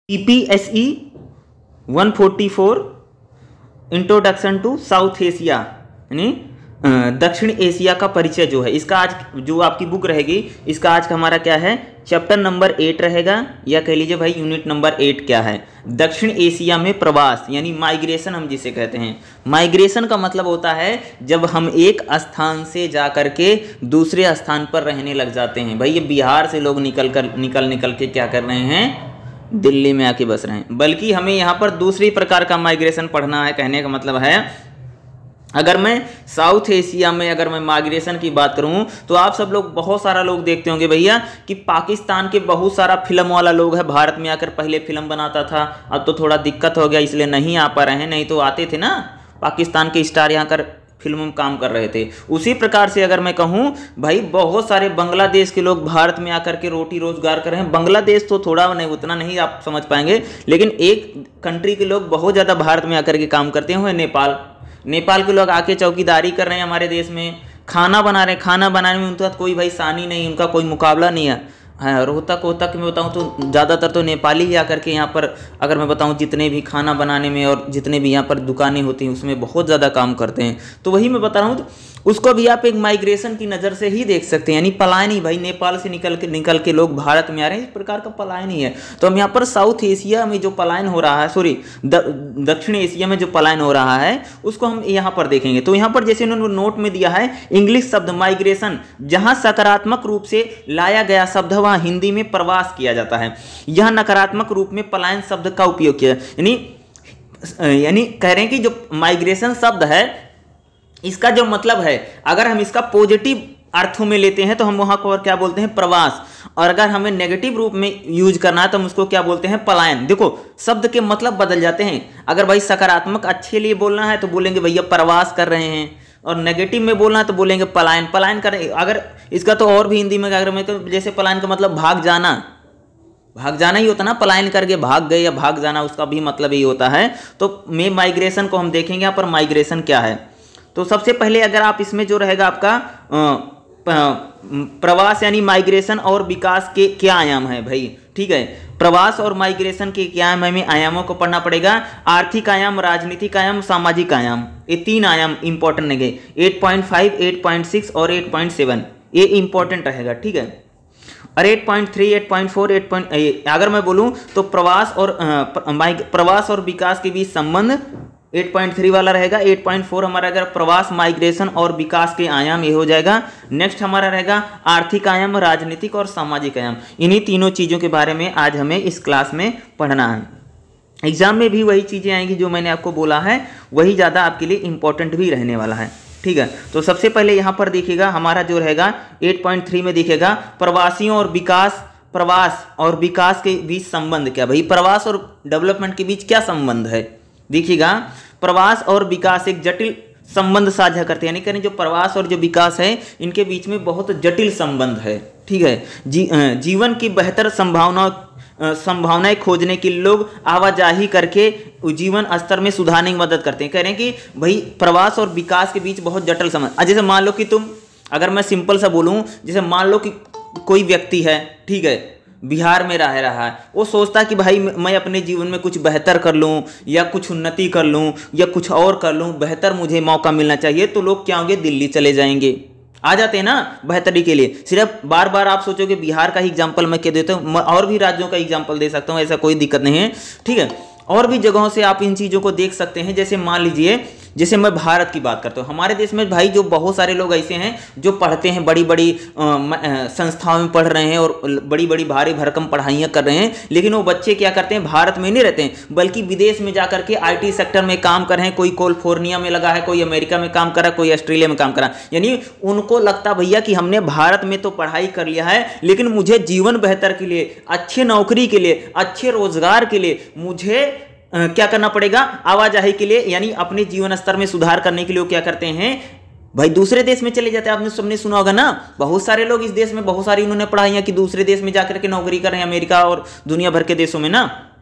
EPSE 144 introduction to South Asia यानी दक्षिण Asia का परिचय जो है, इसका आज जो आपकी बुक रहेगी इसका आज का हमारा क्या है, चैप्टर नंबर 8 रहेगा, या कह लीजिए भाई यूनिट नंबर 8 क्या है, दक्षिण एशिया में प्रवास यानी माइग्रेशन हम जिसे कहते हैं। माइग्रेशन का मतलब होता है जब हम एक स्थान से जा कर के दूसरे स्थान पर रहने लग जाते हैं। भाई ये बिहार से लोग निकल के क्या कर रहे हैं, दिल्ली में आके बस रहे हैं। बल्कि हमें यहाँ पर दूसरी प्रकार का माइग्रेशन पढ़ना है। कहने का मतलब है अगर मैं साउथ एशिया में अगर मैं माइग्रेशन की बात करूं तो आप सब लोग बहुत सारा लोग देखते होंगे भैया कि पाकिस्तान के बहुत सारा फिल्म वाला लोग है, भारत में आकर पहले फिल्म बनाता था, अब तो थोड़ा दिक्कत हो गया इसलिए नहीं आ पा रहे हैं, नहीं तो आते थे ना पाकिस्तान के स्टार यहाँ कर फिल्म में काम कर रहे थे। उसी प्रकार से अगर मैं कहूँ भाई बहुत सारे बांग्लादेश के लोग भारत में आकर के रोटी रोजगार कर रहे हैं। बांग्लादेश तो थोड़ा नहीं, उतना नहीं आप समझ पाएंगे, लेकिन एक कंट्री के लोग बहुत ज़्यादा भारत में आकर के काम करते हैं, नेपाल के लोग आके चौकीदारी कर रहे हैं हमारे देश में, खाना बना रहे हैं। खाना बनाने में उनका कोई भाई सानी नहीं, उनका कोई मुकाबला नहीं है। रोहतक में बताऊँ तो ज़्यादातर तो नेपाली ही आकर के यहाँ पर, अगर मैं बताऊँ जितने भी खाना बनाने में और जितने भी यहाँ पर दुकानें होती हैं उसमें बहुत ज़्यादा काम करते हैं। तो वही मैं बता रहा हूँ, उसको भी आप एक माइग्रेशन की नज़र से ही देख सकते हैं, यानी पलायन ही। भाई नेपाल से निकल के लोग भारत में आ रहे हैं, इस प्रकार का पलायन ही है। तो हम यहाँ पर साउथ एशिया में जो पलायन हो रहा है, सॉरी दक्षिण एशिया में जो पलायन हो रहा है उसको हम यहाँ पर देखेंगे। तो यहाँ पर जैसे उन्होंने नोट में दिया है, इंग्लिश शब्द माइग्रेशन जहाँ सकारात्मक रूप से लाया गया शब्द वहाँ हिंदी में प्रवास किया जाता है। यह नकारात्मक रूप में पलायन शब्द का उपयोग किया, यानी कह रहे हैं कि जो माइग्रेशन शब्द है इसका जो मतलब है, अगर हम इसका पॉजिटिव अर्थों में लेते हैं तो हम वहां को क्या बोलते हैं, प्रवास, और अगर हमें नेगेटिव रूप में यूज करना है तो हम उसको क्या बोलते हैं, पलायन। देखो शब्द के मतलब बदल जाते हैं। अगर भाई सकारात्मक अच्छे लिए बोलना है तो बोलेंगे भैया प्रवास कर रहे हैं, और नेगेटिव में बोलना है तो बोलेंगे पलायन कर रहे हैं। अगर इसका तो और भी हिंदी में अगर मैं जैसे पलायन का मतलब भाग जाना ही होता ना, पलायन करके भाग गए या भाग जाना, उसका भी मतलब यही होता है। तो मैं माइग्रेशन को हम देखेंगे यहाँ पर माइग्रेशन क्या है। तो सबसे पहले अगर आप इसमें जो रहेगा आपका प्रवास यानी माइग्रेशन और विकास के क्या आयाम है भाई, ठीक है। प्रवास और माइग्रेशन के क्या आयाम, हमें आयामों को पढ़ना पड़ेगा। आर्थिक आयाम, राजनीतिक आयाम, सामाजिक आयाम, ये 3 आयाम इंपॉर्टेंट रहेंगे। 8.5, 8.6 और 8.7 ये इंपॉर्टेंट रहेगा, ठीक है। और 8.3, 8.4, 8. अगर मैं बोलूं तो प्रवास और विकास के बीच संबंध 8.3 वाला रहेगा। 8.4 हमारा अगर प्रवास, माइग्रेशन और विकास के आयाम ये हो जाएगा। नेक्स्ट हमारा रहेगा आर्थिक आयाम, राजनीतिक और सामाजिक आयाम। इन्हीं तीनों चीज़ों के बारे में आज हमें इस क्लास में पढ़ना है। एग्जाम में भी वही चीज़ें आएंगी जो मैंने आपको बोला है, वही ज़्यादा आपके लिए इंपॉर्टेंट भी रहने वाला है, ठीक है। तो सबसे पहले यहाँ पर देखिएगा हमारा जो रहेगा 8.3 में देखिएगा प्रवासियों और प्रवास और विकास के बीच संबंध क्या। भाई प्रवास और डेवलपमेंट के बीच क्या संबंध है, देखिएगा। प्रवास और विकास एक जटिल संबंध साझा करते हैं, यानी करें जो प्रवास और जो विकास है इनके बीच में बहुत जटिल संबंध है, ठीक है। जीवन की बेहतर संभावनाएं खोजने के लिए लोग आवाजाही करके जीवन स्तर में सुधारने की मदद करते हैं। कह रहे हैं कि भाई प्रवास और विकास के बीच बहुत जटिल संबंध। जैसे मान लो कि अगर मैं सिंपल सा बोलूं, जैसे मान लो कि कोई व्यक्ति है, ठीक है, बिहार में रह रहा है, वो सोचता है कि भाई मैं अपने जीवन में कुछ बेहतर कर लूँ या कुछ उन्नति कर लूँ या कुछ और कर लूँ, बेहतर मुझे मौका मिलना चाहिए। तो लोग क्या होंगे, दिल्ली चले जाएंगे, आ जाते हैं ना बेहतरी के लिए। सिर्फ बार बार आप सोचोगे बिहार का ही एग्जाम्पल मैं कह देता हूँ, और भी राज्यों का एग्जाम्पल दे सकता हूँ, ऐसा कोई दिक्कत नहीं है, ठीक है। और भी जगहों से आप इन चीज़ों को देख सकते हैं। जैसे मान लीजिए, जैसे मैं भारत की बात करता हूँ, हमारे देश में भाई जो बहुत सारे लोग ऐसे हैं जो पढ़ते हैं, बड़ी बड़ी संस्थाओं में पढ़ रहे हैं और बड़ी बड़ी भारी भरकम पढ़ाइयाँ कर रहे हैं, लेकिन वो बच्चे क्या करते हैं, भारत में नहीं रहते हैं बल्कि विदेश में जाकर के IT सेक्टर में काम कर रहे हैं। कोई कैलिफोर्निया में लगा है, कोई अमेरिका में काम कर रहा है, कोई ऑस्ट्रेलिया में काम कर रहा है। यानी उनको लगता भैया कि हमने भारत में तो पढ़ाई कर लिया है, लेकिन मुझे जीवन बेहतर के लिए, अच्छी नौकरी के लिए, अच्छे रोजगार के लिए मुझे क्या करना पड़ेगा, आवाजाही के लिए, यानी अपने जीवन स्तर में सुधार करने के लिए वो क्या करते हैं भाई, दूसरे देश में चले जाते हैं। आपने सबने सुना होगा ना, बहुत सारे लोग इस देश में बहुत सारी उन्होंने पढ़ाइयाँ की, दूसरे देश में जाकर के नौकरी कर रहे हैं, अमेरिका और दुनिया भर के देशों में ना।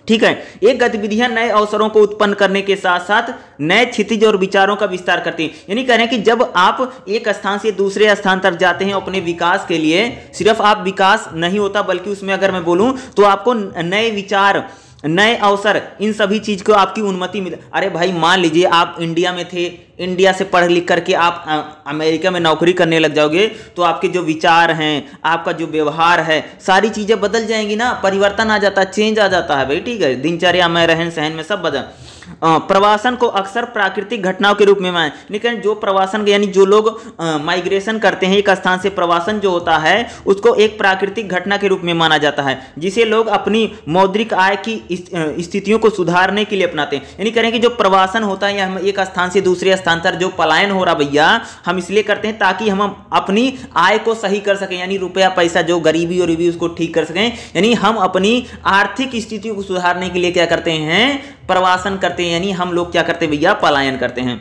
ठीक है। ये गतिविधियां नए अवसरों को उत्पन्न करने के साथ साथ नए क्षितिज और विचारों का विस्तार करती हैं। यानी कह रहे हैं कि जब आप एक स्थान से दूसरे स्थान तक जाते हैं अपने विकास के लिए, सिर्फ आप विकास नहीं होता बल्कि उसमें अगर मैं बोलूं तो आपको नए विचार, नए अवसर, इन सभी चीज को आपकी अनुमति मिले। अरे भाई मान लीजिए आप इंडिया में थे, इंडिया से पढ़ लिख करके आप अमेरिका में नौकरी करने लग जाओगे तो आपके जो विचार हैं, आपका जो व्यवहार है, सारी चीजें बदल जाएंगी ना, परिवर्तन आ जाता है, चेंज आ जाता है भाई, ठीक है। दिनचर्या में, रहन सहन में सब बदल। प्रवासन को अक्सर प्राकृतिक घटनाओं के रूप में माने, लेकिन जो प्रवासन यानी जो लोग माइग्रेशन करते हैं एक स्थान से, प्रवासन जो होता है उसको एक प्राकृतिक घटना के रूप में माना जाता है, जिसे लोग अपनी मौद्रिक आय की स्थितियों को सुधारने के लिए अपनाते हैं। यानी करें कि जो प्रवासन होता है या हम एक स्थान से दूसरे स्थान पर जो पलायन हो रहा भैया, हम इसलिए करते हैं ताकि हम अपनी आय को सही कर सकें, यानी रुपया पैसा जो गरीबी और रिबी उसको ठीक कर सकें। यानी हम अपनी आर्थिक स्थितियों को सुधारने के लिए क्या करते हैं, प्रवासन करते हैं, यानी हम लोग क्या करते हैं भैया, पलायन करते हैं।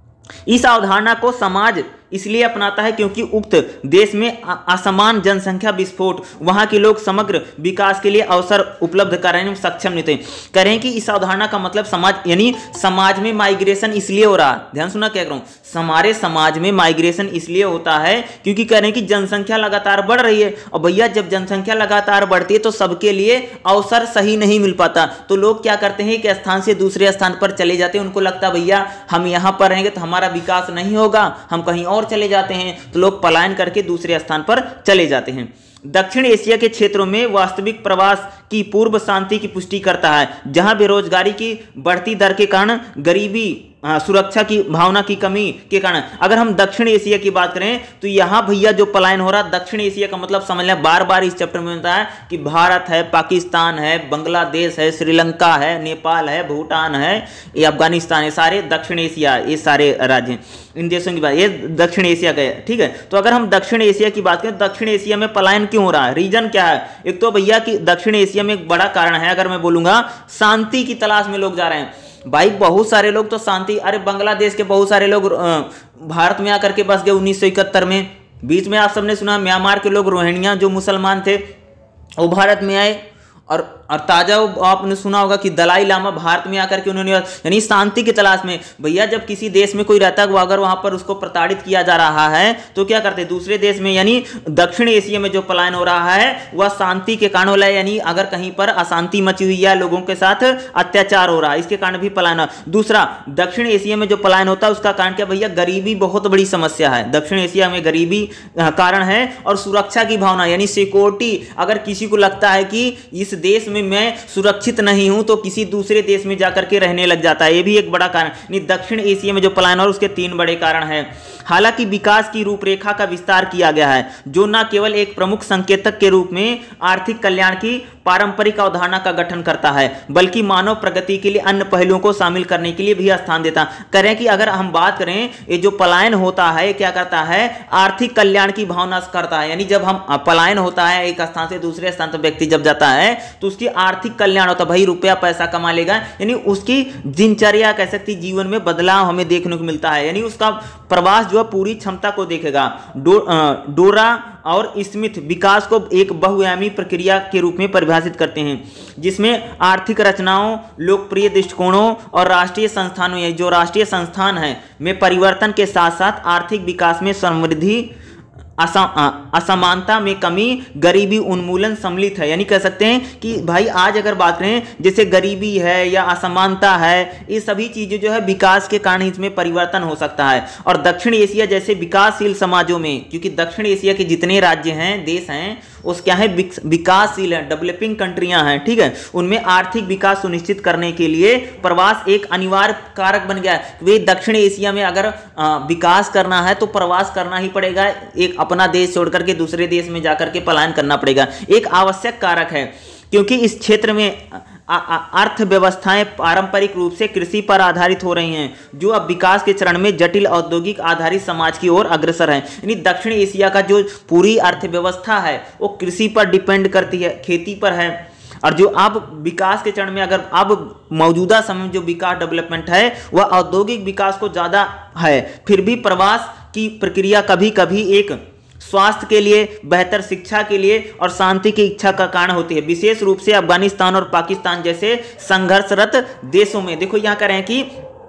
इस अवधारणा को समाज इसलिए अपनाता है क्योंकि उक्त देश में असमान जनसंख्या विस्फोट, वहां के लोग समग्र विकास के लिए अवसर उपलब्ध कराने में सक्षम नहीं थे। कह रहे हैं कि इस अवधारणा का मतलब समाज, यानी समाज में माइग्रेशन इसलिए हो रहा, ध्यान सुना क्या कह रहा हूं, हमारे समाज में माइग्रेशन इसलिए होता है क्योंकि कह रहे हैं कि जनसंख्या लगातार बढ़ रही है, और भैया जब जनसंख्या लगातार बढ़ती है तो सबके लिए अवसर सही नहीं मिल पाता, तो लोग क्या करते हैं, एक स्थान से दूसरे स्थान पर चले जाते हैं। उनको लगता भैया हम यहां पर रहेंगे तो हमारा विकास नहीं होगा, हम कहीं और चले जाते हैं, तो लोग पलायन करके दूसरे स्थान पर चले जाते हैं। दक्षिण एशिया के क्षेत्रों में वास्तविक प्रवास की पूर्व शांति की पुष्टि करता है, जहां बेरोजगारी की बढ़ती दर के कारण, गरीबी, सुरक्षा की भावना की कमी के कारण, अगर हम दक्षिण एशिया की बात करें तो यहां भैया जो पलायन हो रहा, दक्षिण एशिया का मतलब समझ लें, बार बार इस चैप्टर में होता है कि भारत है, पाकिस्तान है, बांग्लादेश है, श्रीलंका है, नेपाल है, भूटान है, ये अफगानिस्तान है, सारे दक्षिण एशिया, ये सारे राज्य इन देशों की बात, ये दक्षिण एशिया का है, ठीक है। तो अगर हम दक्षिण एशिया की बात करें, दक्षिण एशिया में पलायन क्यों हो रहा है, रीजन क्या है? एक तो भैया कि दक्षिण एशिया में एक बड़ा कारण है, अगर मैं बोलूंगा, शांति की तलाश में लोग जा रहे हैं। भाई बहुत सारे लोग तो शांति, अरे बांग्लादेश के बहुत सारे लोग भारत में आकर के बस गए 1971 में। बीच में आप सबने सुना म्यांमार के लोग, रोहिंग्या जो मुसलमान थे वो भारत में आए, और ताजा आपने सुना होगा कि दलाई लामा भारत में आकर के उन्होंने, यानी शांति की तलाश में। भैया जब किसी देश में कोई रहता है, अगर वहां पर उसको प्रताड़ित किया जा रहा है तो क्या करते हैं, दूसरे देश में, यानी दक्षिण एशिया में जो पलायन हो रहा है वह शांति के कारण हो रहा है, यानी अगर कहीं पर अशांति मची हुई है, लोगों के साथ अत्याचार हो रहा है, इसके कारण भी पलायन। दूसरा, दक्षिण एशिया में जो पलायन होता है उसका कारण क्या भैया, गरीबी बहुत बड़ी समस्या है, दक्षिण एशिया में गरीबी कारण है, और सुरक्षा की भावना, यानी सिक्योरिटी, अगर किसी को लगता है कि इस देश में मैं सुरक्षित नहीं हूं तो किसी दूसरे देश में जाकर के रहने लग जाता है, ये भी एक बड़ा कारण। नहीं, दक्षिण एशिया में जो पलायन और उसके 3 बड़े कारण हैं। हालांकि विकास की रूपरेखा का विस्तार किया गया है, जो न केवल एक प्रमुख संकेतक के रूप में आर्थिक कल्याण की पारंपरिक अवधारणा का गठन करता है, बल्कि मानव प्रगति के लिए अन्य पहलुओं को शामिल करने के लिए भी स्थान देता है। करें कि अगर हम बात करें, ये जो पलायन होता है क्या करता है, आर्थिक कल्याण की भावना करता है, यानी जब हम पलायन होता है एक स्थान से दूसरे स्थान पर व्यक्ति जब जाता है तो उसकी आर्थिक कल्याण होता है, भाई रुपया पैसा कमा लेगा, यानी उसकी दिनचर्या कह सकती, जीवन में बदलाव हमें देखने को मिलता है, यानी उसका प्रवास जो है पूरी क्षमता को देखेगा। डोरा और स्मिथ विकास को एक बहुआयामी प्रक्रिया के रूप में परिभाषित करते हैं, जिसमें आर्थिक रचनाओं, लोकप्रिय दृष्टिकोणों और राष्ट्रीय संस्थानों, या जो राष्ट्रीय संस्थान है में परिवर्तन के साथ साथ आर्थिक विकास में समृद्धि, असमानता में कमी, गरीबी उन्मूलन सम्मिलित है। यानी कह सकते हैं कि भाई आज अगर बात करें जैसे गरीबी है या असमानता है, ये सभी चीजें जो है विकास के कारण इसमें परिवर्तन हो सकता है। और दक्षिण एशिया जैसे विकासशील समाजों में, क्योंकि दक्षिण एशिया के जितने राज्य हैं, देश हैं, उस क्या है, विकासशील है, डेवलपिंग कंट्रियां हैं, ठीक है, उनमें आर्थिक विकास सुनिश्चित करने के लिए प्रवास एक अनिवार्य कारक बन गया है। वे दक्षिण एशिया में अगर विकास करना है तो प्रवास करना ही पड़ेगा, एक अपना देश छोड़ करके दूसरे देश में जाकर के पलायन करना पड़ेगा, एक आवश्यक कारक है, क्योंकि इस क्षेत्र में अर्थव्यवस्थाएं पारंपरिक रूप से कृषि पर आधारित हो रही हैं, जो अब विकास के चरण में जटिल औद्योगिक आधारित समाज की ओर अग्रसर है। यानी दक्षिण एशिया का जो पूरी अर्थव्यवस्था है वो कृषि पर डिपेंड करती है, खेती पर है, और जो अब विकास के चरण में, अगर अब मौजूदा समय में जो विकास डेवलपमेंट है वह औद्योगिक विकास को ज़्यादा है, फिर भी प्रवास की प्रक्रिया कभी कभी एक स्वास्थ्य के लिए, बेहतर शिक्षा के लिए और शांति की इच्छा का कारण होती है, विशेष रूप से अफगानिस्तान और पाकिस्तान जैसे संघर्षरत देशों में। देखो यहाँ कह रहे हैं कि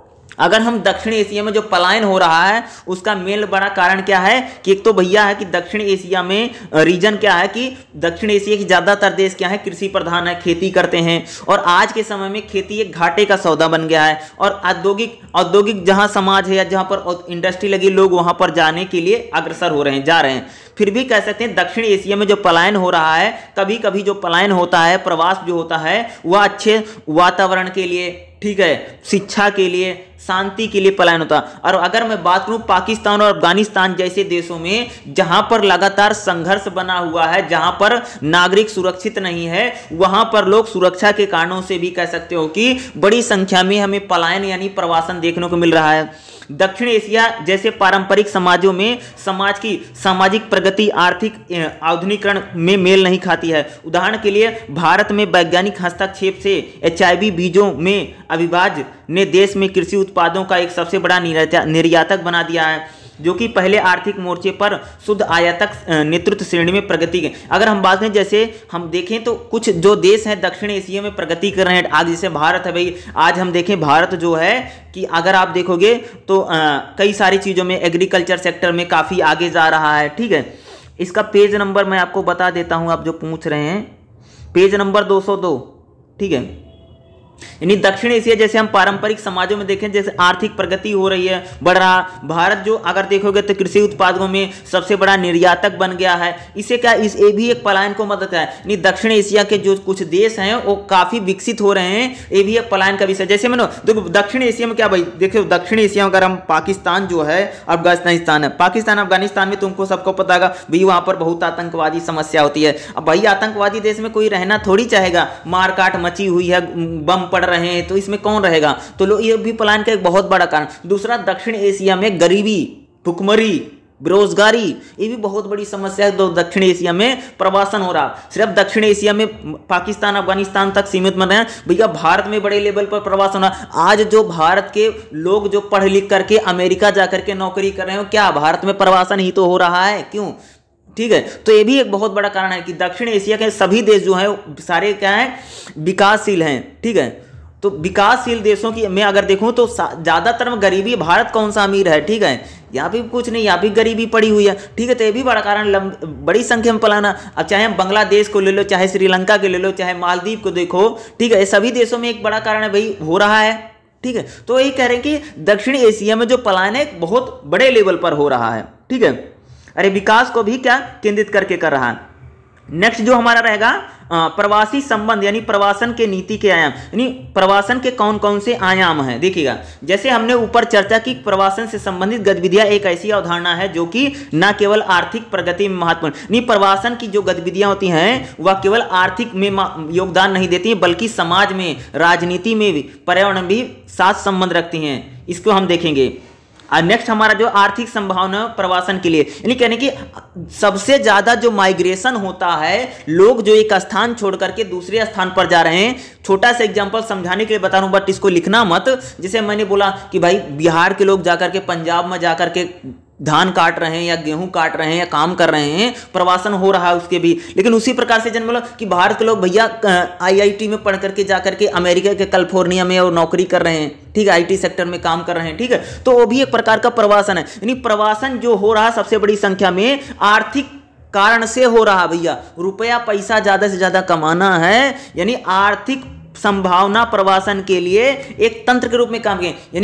अगर हम दक्षिण एशिया में जो पलायन हो रहा है उसका मेन बड़ा कारण क्या है कि एक तो भैया है कि दक्षिण एशिया में रीजन क्या है कि दक्षिण एशिया की ज़्यादातर देश क्या है, कृषि प्रधान है, खेती करते हैं और आज के समय में खेती एक घाटे का सौदा बन गया है और औद्योगिक जहां समाज है या जहां पर इंडस्ट्री लगी, लोग वहां पर जाने के लिए अग्रसर हो रहे हैं, जा रहे हैं। फिर भी कह सकते हैं दक्षिण एशिया में जो पलायन हो रहा है, कभी कभी जो पलायन होता है, प्रवास जो होता है, वह अच्छे वातावरण के लिए, ठीक है, शिक्षा के लिए, शांति के लिए पलायन होता है। और अगर मैं बात करूं पाकिस्तान और अफगानिस्तान जैसे देशों में जहां पर लगातार संघर्ष बना हुआ है, जहां पर नागरिक सुरक्षित नहीं है, वहां पर लोग सुरक्षा के कारणों से भी कह सकते हो कि बड़ी संख्या में हमें पलायन यानी प्रवासन देखने को मिल रहा है। दक्षिण एशिया जैसे पारंपरिक समाजों में समाज की सामाजिक प्रगति आर्थिक आधुनिकीकरण में मेल नहीं खाती है। उदाहरण के लिए भारत में वैज्ञानिक हस्तक्षेप से HIV बीजों में अभिभाज्य ने देश में कृषि उत्पादों का एक सबसे बड़ा निर्यातक बना दिया है, जो कि पहले आर्थिक मोर्चे पर शुद्ध आयातक नेतृत्व श्रेणी में प्रगति के। अगर हम बात करें, जैसे हम देखें तो कुछ जो देश हैं दक्षिण एशिया में प्रगति कर रहे हैं, आज जैसे भारत है भाई, आज हम देखें भारत जो है कि अगर आप देखोगे तो कई सारी चीज़ों में एग्रीकल्चर सेक्टर में काफ़ी आगे जा रहा है, ठीक है। इसका पेज नंबर मैं आपको बता देता हूँ, आप जो पूछ रहे हैं, पेज नंबर 202, ठीक है। यानी दक्षिण एशिया जैसे हम पारंपरिक समाजों में देखें जैसे आर्थिक प्रगति हो रही है, बढ़ रहा, भारत जो अगर देखोगे तो कृषि उत्पादों में सबसे बड़ा निर्यातक बन गया है। इसे क्या ये भी एक पलायन को मदद है। यानी दक्षिण एशिया के जो कुछ देश हैं वो काफी विकसित हो रहे हैं, ये भी एक पलायन का विषय। जैसे मैंने देखो दक्षिण एशिया में क्या भाई, देखो दक्षिण एशिया में अगर हम पाकिस्तान जो है, अफगानिस्तान है, पाकिस्तान अफगानिस्तान में तुमको सबको पता होगा भाई वहां पर बहुत आतंकवादी समस्या होती है। अब भाई आतंकवादी देश में कोई रहना थोड़ी चाहेगा, मारकाट मची हुई है, बम पड़ रहे हैं, तो इसमें कौन रहेगा। तो लोग ये भी पलायन का एक बहुत बड़ा कारण। दूसरा, दक्षिण एशिया में गरीबी, भुखमरी, बेरोजगारी, ये भी बहुत बड़ी समस्या है। तो दक्षिण एशिया में प्रवासन हो रहा, सिर्फ दक्षिण एशिया में पाकिस्तान अफगानिस्तान तक सीमित मत है भैया, भारत में बड़े लेवल पर प्रवासन हो रहा। आज जो भारत के लोग जो पढ़ लिख करके अमेरिका जाकर के नौकरी कर रहे हो, क्या भारत में प्रवासन ही तो हो रहा है, क्यों, ठीक है। तो ये भी एक बहुत बड़ा कारण है कि दक्षिण एशिया के सभी देश जो हैं सारे क्या हैं, विकासशील हैं, ठीक है। तो विकासशील देशों की मैं अगर देखूं तो ज़्यादातर में गरीबी, भारत कौन सा अमीर है, ठीक है, यहाँ भी कुछ नहीं, यहाँ भी गरीबी पड़ी हुई है, ठीक है। तो ये भी बड़ा कारण, बड़ी संख्या में पलाना। अब चाहे हम बांग्लादेश को ले लो, चाहे श्रीलंका को ले लो, चाहे मालदीव को देखो, ठीक है, सभी देशों में एक बड़ा कारण है भाई हो रहा है, ठीक है। तो यही कह रहे हैं कि दक्षिण एशिया में जो पलायन है बहुत बड़े लेवल पर हो रहा है, ठीक है। अरे विकास को भी क्या केंद्रित करके कर रहा है। नेक्स्ट जो हमारा रहेगा प्रवासी संबंध यानी प्रवासन के नीति के आयाम, यानी प्रवासन के कौन कौन से आयाम हैं। देखिएगा, जैसे हमने ऊपर चर्चा की, प्रवासन से संबंधित गतिविधियां एक ऐसी अवधारणा है जो कि न केवल आर्थिक प्रगति में महत्वपूर्ण, नहीं, प्रवासन की जो गतिविधियां होती हैं वह केवल आर्थिक में योगदान नहीं देती हैं, बल्कि समाज में, राजनीति में भी, पर्यावरण भी साथ संबंध रखती हैं। इसको हम देखेंगे। नेक्स्ट हमारा जो आर्थिक संभावना प्रवासन के लिए, यानी कहने की सबसे ज्यादा जो माइग्रेशन होता है, लोग जो एक स्थान छोड़ करके दूसरे स्थान पर जा रहे हैं। छोटा सा एग्जांपल समझाने के लिए बता रहा हूं, बट इसको लिखना मत। जैसे मैंने बोला कि भाई बिहार के लोग जाकर के पंजाब में जाकर के धान काट रहे हैं या गेहूं काट रहे हैं या काम कर रहे हैं, प्रवासन हो रहा है उसके भी। लेकिन उसी प्रकार से जन बोला कि भारत के लोग भैया IIT में पढ़ करके जाकर के अमेरिका के कैलिफोर्निया में और नौकरी कर रहे हैं, ठीक है, IT सेक्टर में काम कर रहे हैं, ठीक है। तो वो भी एक प्रकार का प्रवासन है। यानी प्रवासन जो हो रहा है सबसे बड़ी संख्या में आर्थिक कारण से हो रहा भैया, रुपया पैसा ज्यादा से ज्यादा कमाना है, यानी आर्थिक संभावना प्रवासन के लिए एक तंत्र के रूप में काम किए। यानी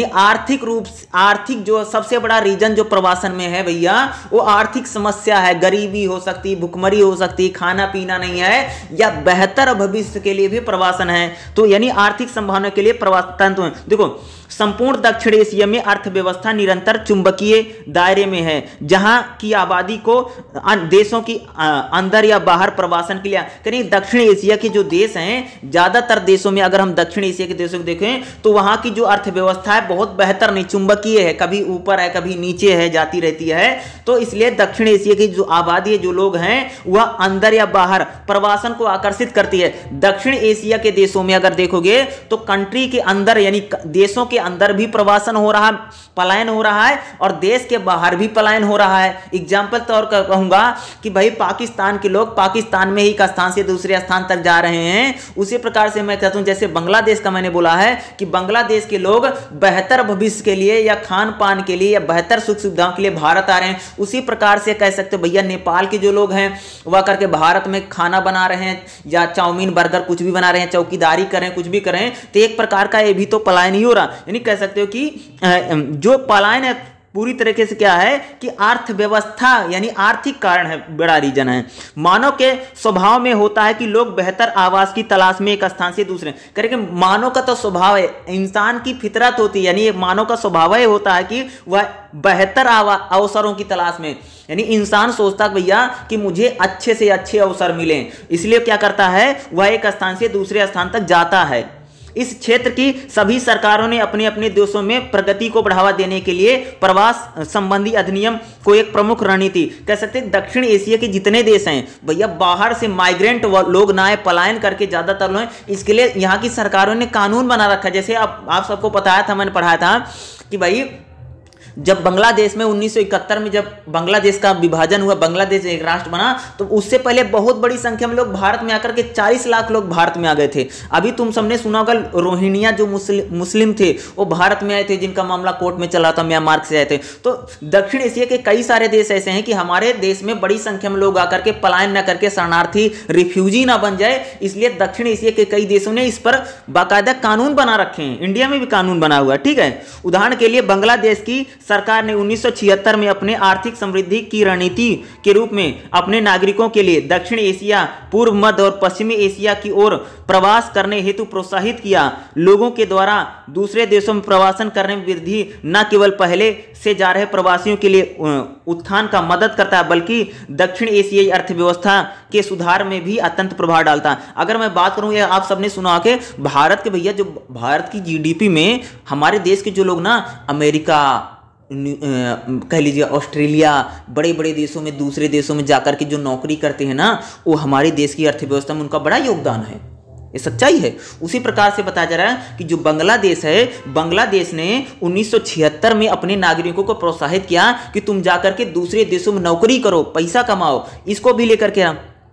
आर्थिक जो सबसे बड़ा रीजन जो प्रवासन में है भैया, वो आर्थिक समस्या है, गरीबी हो सकती, भुखमरी हो सकती, खाना पीना नहीं है, या बेहतर भविष्य के लिए भी प्रवासन है। तो यानी आर्थिक संभावना के लिए प्रवासन तंत्र है। देखो, संपूर्ण दक्षिण एशिया में अर्थव्यवस्था निरंतर चुंबकीय दायरे में है, जहां की आबादी को देशों की अंदर या बाहर प्रवासन के लिए, कहीं दक्षिण एशिया के जो देश हैं, ज्यादातर देशों में अगर हम दक्षिण एशिया के देशों को देखें तो वहां की जो अर्थव्यवस्था है बहुत बेहतर नहीं, चुंबकीय है, कभी ऊपर है कभी नीचे है, जाती रहती है। तो इसलिए दक्षिण एशिया की जो आबादी है, जो लोग हैं, वह अंदर या बाहर प्रवासन को आकर्षित करती है। दक्षिण एशिया के देशों में अगर देखोगे तो कंट्री के अंदर यानी देशों के अंदर भी प्रवासन हो रहा, पलायन हो रहा है, और देश के बाहर भी पलायन हो रहा है। एग्जाम्पल तौर पर कहूंगा कि भाई पाकिस्तान के लोग पाकिस्तान में ही एक स्थान से दूसरे स्थान तक जा रहे हैं। उसी प्रकार से मैं कहता हूं जैसे बांग्लादेश का मैंने बोला है कि बांग्लादेश के लोग बेहतर भविष्य के लिए या खान पान के लिए या बेहतर सुख सुविधाओं के लिए भारत आ रहे हैं। उसी प्रकार से कह सकते हो भैया नेपाल के जो लोग हैं वह करके भारत में खाना बना रहे हैं या चाउमीन बर्गर कुछ भी बना रहे हैं, चौकीदारी करें, कुछ भी करें, तो एक प्रकार का ये भी तो पलायन ही हो रहा। यानी कह सकते हो कि जो पलायन है पूरी तरीके से क्या है कि अर्थव्यवस्था यानी आर्थिक कारण है, बड़ा रीजन है। मानव के स्वभाव में होता है कि लोग बेहतर आवास की तलाश में एक स्थान से दूसरे करके, मानव का तो स्वभाव है, इंसान की फितरत होती है, यानी मानव का स्वभाव है होता है कि वह बेहतर अवसरों की तलाश में, यानी इंसान सोचता है भैया कि मुझे अच्छे से अच्छे अवसर मिले, इसलिए क्या करता है वह एक स्थान से दूसरे स्थान तक जाता है। इस क्षेत्र की सभी सरकारों ने अपने अपने देशों में प्रगति को बढ़ावा देने के लिए प्रवास संबंधी अधिनियम को एक प्रमुख रणनीति कह सकते हैं। दक्षिण एशिया के जितने देश हैं भैया बाहर से माइग्रेंट लोग ना आए, पलायन करके ज्यादातर लोग, इसके लिए यहाँ की सरकारों ने कानून बना रखा है। जैसे आप सबको बताया था, मैंने पढ़ाया था कि भाई जब बांग्लादेश में 1971 में जब बांग्लादेश का विभाजन हुआ, बांग्लादेश एक राष्ट्र बना, तो उससे पहले बहुत बड़ी संख्या में लोग भारत में आकर के 40 लाख लोग भारत में आ गए थे। अभी तुम सबने सुना होगा रोहिंग्या जो मुस्लिम थे वो भारत में आए थे, जिनका मामला कोर्ट में चला था, म्यांमार से आए थे। तो दक्षिण एशिया के कई सारे देश ऐसे हैं कि हमारे देश में बड़ी संख्या में लोग आकर के पलायन न करके शरणार्थी रिफ्यूजी ना बन जाए, इसलिए दक्षिण एशिया के कई देशों ने इस पर बाकायदा कानून बना रखे हैं। इंडिया में भी कानून बना हुआ है, ठीक है। उदाहरण के लिए बांग्लादेश की सरकार ने 1976 में अपने आर्थिक समृद्धि की रणनीति के रूप में अपने नागरिकों के लिए दक्षिण एशिया, पूर्व मध्य और पश्चिमी एशिया की ओर प्रवास करने हेतु प्रोत्साहित किया। लोगों के द्वारा दूसरे देशों में प्रवासन करने में वृद्धि न केवल पहले से जा रहे प्रवासियों के लिए उत्थान का मदद करता है, बल्कि दक्षिण एशियाई अर्थव्यवस्था के सुधार में भी अत्यंत प्रभाव डालता है। अगर मैं बात करूं, या आप सबने सुना कि भारत के भैया जो भारत की जीडीपी में हमारे देश के जो लोग ना अमेरिका कह लीजिए ऑस्ट्रेलिया, बड़े बड़े देशों में दूसरे देशों में जाकर के जो नौकरी करते हैं ना, वो हमारे देश की अर्थव्यवस्था में उनका बड़ा योगदान है, ये सच्चाई है। उसी प्रकार से बताया जा रहा है कि जो बांग्लादेश है, बांग्लादेश ने 1976 में अपने नागरिकों को प्रोत्साहित किया कि तुम जाकर के दूसरे देशों में नौकरी करो, पैसा कमाओ, इसको भी लेकर के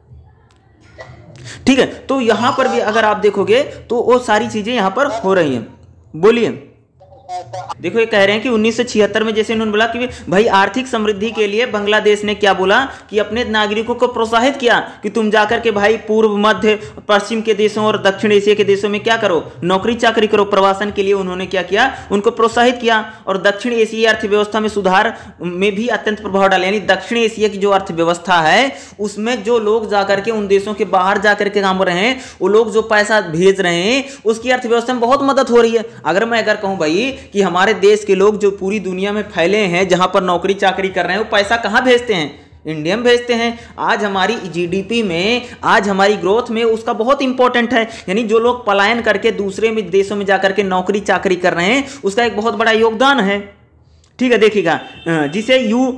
ठीक है। तो यहां पर भी अगर आप देखोगे तो वो सारी चीजें यहां पर हो रही हैं। बोलिए। देखो ये कह रहे हैं कि 1976 में जैसे उन्होंने बोला कि भाई आर्थिक समृद्धि के लिए बांग्लादेश ने क्या बोला कि अपने नागरिकों को प्रोत्साहित किया कि तुम जाकर के भाई पूर्व मध्य पश्चिम के देशों और दक्षिण एशिया के देशों में क्या करो, नौकरी चाकरी करो। प्रवासन के लिए उन्होंने क्या किया, उनको प्रोत्साहित किया और दक्षिण एशियाई अर्थव्यवस्था में सुधार में भी अत्यंत प्रभाव डाला। यानी दक्षिण एशिया की जो अर्थव्यवस्था है उसमें जो लोग जाकर के उन देशों के बाहर जाकर के काम कर रहे हैं, वो लोग जो पैसा भेज रहे हैं उसकी अर्थव्यवस्था में बहुत मदद हो रही है। अगर कहूं भाई कि हमारे देश के लोग जो पूरी दुनिया में फैले हैं, जहां पर नौकरी चाकरी कर रहे हैं, वो पैसा कहां भेजते हैं, इंडिया में भेजते हैं। आज हमारी जीडीपी में, आज हमारी ग्रोथ में उसका बहुत इंपॉर्टेंट है। यानी जो लोग पलायन करके दूसरे में देशों में जाकर के नौकरी चाकरी कर रहे हैं, उसका एक बहुत बड़ा योगदान है, ठीक है। देखिएगा, जिसे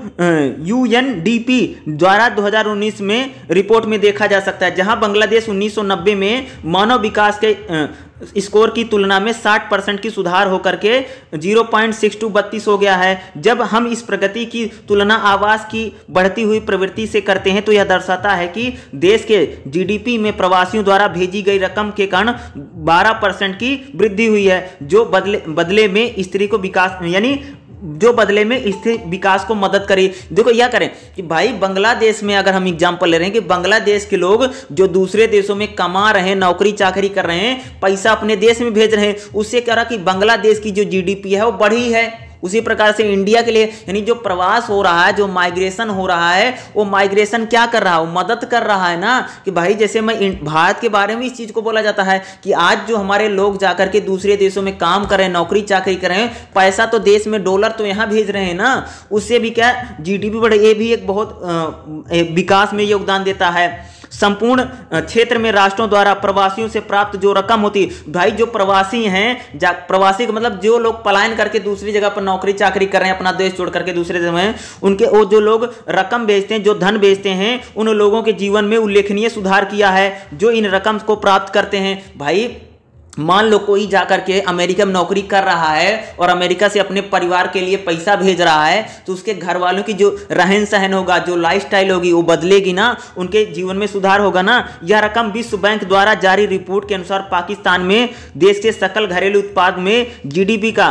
यूएनडीपी द्वारा 2019 में रिपोर्ट में देखा जा सकता है, जहां बांग्लादेश 1990 में मानव विकास के स्कोर की तुलना में 60% की सुधार होकर के 0.6232 हो गया है। जब हम इस प्रगति की तुलना आवास की बढ़ती हुई प्रवृत्ति से करते हैं तो यह दर्शाता है कि देश के जीडीपी में प्रवासियों द्वारा भेजी गई रकम के कारण 12% की वृद्धि हुई है, जो बदले में स्त्री को विकास, यानी जो बदले में स्थिर विकास को मदद करी। देखो यह करें कि भाई बांग्लादेश में अगर हम एग्जांपल ले रहे हैं कि बांग्लादेश के लोग जो दूसरे देशों में कमा रहे हैं, नौकरी चाकरी कर रहे हैं, पैसा अपने देश में भेज रहे हैं, उससे क्या रहा कि बांग्लादेश की जो जीडीपी है वो बढ़ी है। उसी प्रकार से इंडिया के लिए, यानी जो प्रवास हो रहा है, जो माइग्रेशन हो रहा है, वो माइग्रेशन क्या कर रहा है, वो मदद कर रहा है ना। कि भाई जैसे मैं भारत के बारे में इस चीज को बोला जाता है कि आज जो हमारे लोग जाकर के दूसरे देशों में काम कर रहे हैं, नौकरी चाकरी कर रहे हैं, पैसा तो देश में डॉलर तो यहाँ भेज रहे हैं ना, उससे भी क्या जीडीपी बढ़े, ये भी एक बहुत विकास में योगदान देता है। संपूर्ण क्षेत्र में राष्ट्रों द्वारा प्रवासियों से प्राप्त जो रकम होती है, भाई जो प्रवासी हैं, प्रवासी का मतलब जो लोग पलायन करके दूसरी जगह पर नौकरी चाकरी कर रहे हैं, अपना देश छोड़ करके दूसरे देश में, उनके वो जो लोग रकम भेजते हैं, जो धन भेजते हैं, उन लोगों के जीवन में उल्लेखनीय सुधार किया है जो इन रकम को प्राप्त करते हैं। भाई मान लो कोई जाकर के अमेरिका में नौकरी कर रहा है और अमेरिका से अपने परिवार के लिए पैसा भेज रहा है, तो उसके घर वालों की जो रहन सहन होगा, जो लाइफस्टाइल होगी, वो बदलेगी ना, उनके जीवन में सुधार होगा ना। यह रकम विश्व बैंक द्वारा जारी रिपोर्ट के अनुसार पाकिस्तान में देश के सकल घरेलू उत्पाद में जीडीपी का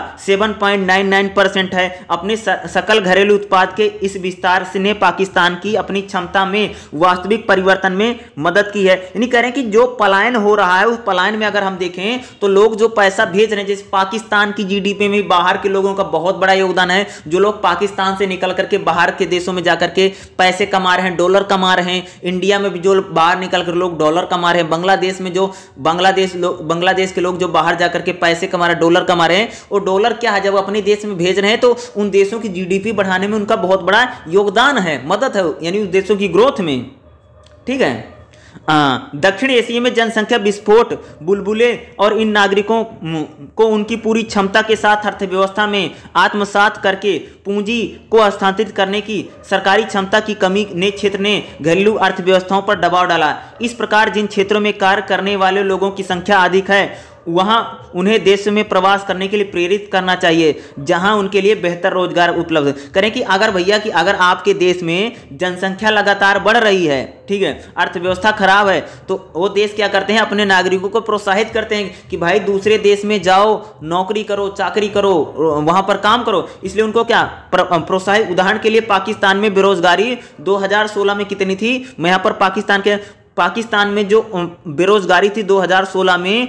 7.99% है। अपने सकल घरेलू उत्पाद के इस विस्तार से ने पाकिस्तान की अपनी क्षमता में वास्तविक परिवर्तन में मदद की है। यानी कह रहे हैं कि जो पलायन हो रहा है, उस पलायन में अगर हम देखें तो लोग जो पैसा भेज रहे हैं, जैसे पाकिस्तान की जीडीपी में बाहर के लोगों का बहुत बड़ा योगदान है। जो लोग पाकिस्तान से निकल करके बाहर के देशों में जाकर के पैसे कमा रहे हैं, डॉलर कमा रहे हैं। इंडिया में भी जो बाहर निकल कर लोग डॉलर कमा रहे हैं। बांग्लादेश में जो बांग्लादेश के लोग जो बाहर जाकर के पैसे कमा रहे हैं, डॉलर कमा रहे हैं, और डॉलर क्या है, जब अपने देश में भेज रहे हैं तो उन देशों की जीडीपी बढ़ाने में उनका बहुत बड़ा योगदान है, मदद है, यानी उस देशों की ग्रोथ में। ठीक है। दक्षिण एशिया में जनसंख्या विस्फोट, बुलबुले और इन नागरिकों को उनकी पूरी क्षमता के साथ अर्थव्यवस्था में आत्मसात करके पूंजी को हस्तांतरित करने की सरकारी क्षमता की कमी ने क्षेत्र ने घरेलू अर्थव्यवस्थाओं पर दबाव डाला। इस प्रकार जिन क्षेत्रों में कार्य करने वाले लोगों की संख्या अधिक है, वहां उन्हें देश में प्रवास करने के लिए प्रेरित करना चाहिए, जहां उनके लिए बेहतर रोजगार उपलब्ध करें। कि अगर भैया कि अगर आपके देश में जनसंख्या लगातार बढ़ रही है, ठीक है, अर्थव्यवस्था खराब है, तो वो देश क्या करते हैं, अपने नागरिकों को प्रोत्साहित करते हैं कि भाई दूसरे देश में जाओ, नौकरी करो, चाकरी करो, वहां पर काम करो। इसलिए उनको क्या प्रोत्साहित। उदाहरण के लिए पाकिस्तान में बेरोजगारी 2016 में कितनी थी, मैं यहाँ पर पाकिस्तान में जो बेरोजगारी थी 2016 में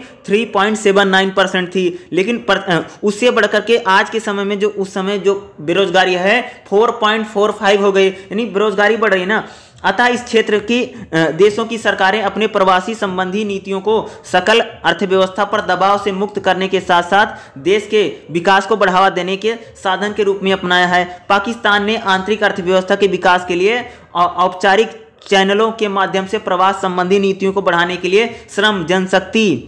3.79% थी, लेकिन उससे बढ़कर के आज के समय में जो उस समय जो बेरोजगारी है 4.45 हो गई, यानी बेरोजगारी बढ़ रही है ना। अतः इस क्षेत्र की देशों की सरकारें अपने प्रवासी संबंधी नीतियों को सकल अर्थव्यवस्था पर दबाव से मुक्त करने के साथ साथ देश के विकास को बढ़ावा देने के साधन के रूप में अपनाया है। पाकिस्तान ने आंतरिक अर्थव्यवस्था के विकास के लिए औपचारिक चैनलों के माध्यम से प्रवास संबंधी नीतियों को बढ़ाने के लिए श्रम, जनशक्ति,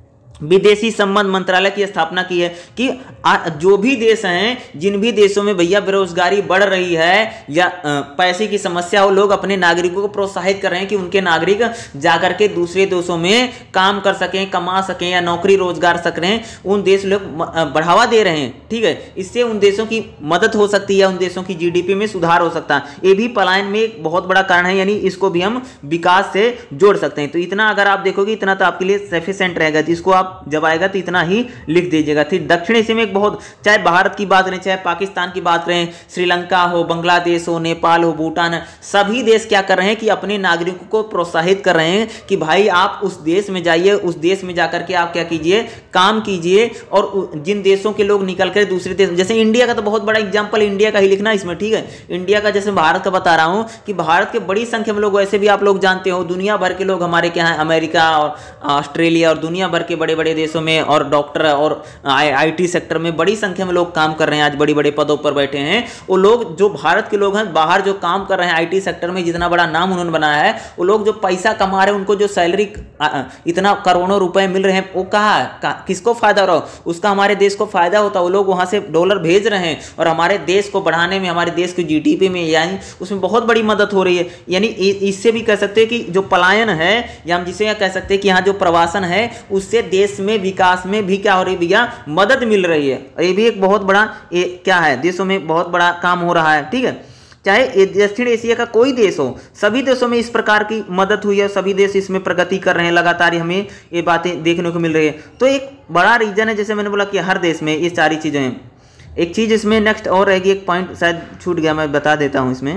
विदेशी संबंध मंत्रालय की स्थापना की है। कि जो भी देश हैं, जिन भी देशों में भैया बेरोजगारी बढ़ रही है या पैसे की समस्या हो, लोग अपने नागरिकों को प्रोत्साहित कर रहे हैं कि उनके नागरिक जाकर के दूसरे देशों में काम कर सकें, कमा सकें या नौकरी रोजगार सक रहे हैं, उन देश लोग बढ़ावा दे रहे हैं। ठीक है, इससे उन देशों की मदद हो सकती है, उन देशों की जीडीपी में सुधार हो सकता है। ये भी पलायन में एक बहुत बड़ा कारण है, यानी इसको भी हम विकास से जोड़ सकते हैं। तो इतना अगर आप देखोगे, इतना तो आपके लिए सफिशिएंट रहेगा, जिसको आप जब आएगा तो इतना ही लिख दीजिएगा। फिर दक्षिण एशिया में एक बहुत, चाहे भारत की बात करें, चाहे पाकिस्तान की बात करें, श्रीलंका हो, बांग्लादेश हो, नेपाल हो, भूटान, सभी देश क्या कर रहे हैं कि अपने नागरिकों को प्रोत्साहित कर रहे हैं कि भाई आप उस देश में जाइए, उस देश में जाकर के आप क्या कीजिए, काम कीजिए। और जिन देशों के लोग निकल कर दूसरे देश, जैसे इंडिया का तो बहुत बड़ा एग्जाम्पल इंडिया का ही लिखना इसमें। ठीक है, इंडिया का जैसे भारत का बता रहा हूं कि भारत के बड़ी संख्या में लोग, वैसे भी आप लोग जानते हो, दुनिया भर के लोग हमारे क्या है, अमेरिका और ऑस्ट्रेलिया और दुनिया भर के बड़े बड़े देशों में, और डॉक्टर और आईटी सेक्टर में बड़ी संख्या में लोग काम कर रहे हैं, आज बड़ी बड़े पदों पर बैठे हैं। वो लोग जो भारत के लोग हैं, बाहर जो काम कर रहे हैं आईटी सेक्टर में, जितना बड़ा नाम उन्होंने बनाया है, वो लोग जो पैसा कमा रहे हैं, उनको जो सैलरी इतना करोड़ों रुपए मिल रहे हैं, वो किसको फायदा हो रहा हो, उसका हमारे देश को फायदा होता है। वो लोग वहां से डॉलर भेज रहे हैं और हमारे देश को बढ़ाने में, हमारे देश की जीडीपी में, यानी उसमें बहुत बड़ी मदद हो रही है। यानी इससे भी कह सकते हैं कि जो पलायन है, या हम जिसे कह सकते हैं कि यहाँ जो प्रवासन है, उससे देश में विकास में भी क्या हो रही है भैया, मदद मिल रही है। ये भी एक बहुत बड़ा क्या है, देशों में बहुत बड़ा काम हो रहा है। ठीक है, चाहे दक्षिण एशिया का कोई देश हो, सभी देशों में इस प्रकार की मदद हुई है, सभी देश इसमें प्रगति कर रहे हैं, लगातार हमें ये बातें देखने को मिल रही है। तो एक बड़ा रीजन है, जैसे मैंने बोला कि हर देश में ये सारी चीजें हैं। एक चीज इसमें नेक्स्ट और रहेगी, एक पॉइंट शायद छूट गया, मैं बता देता हूं इसमें।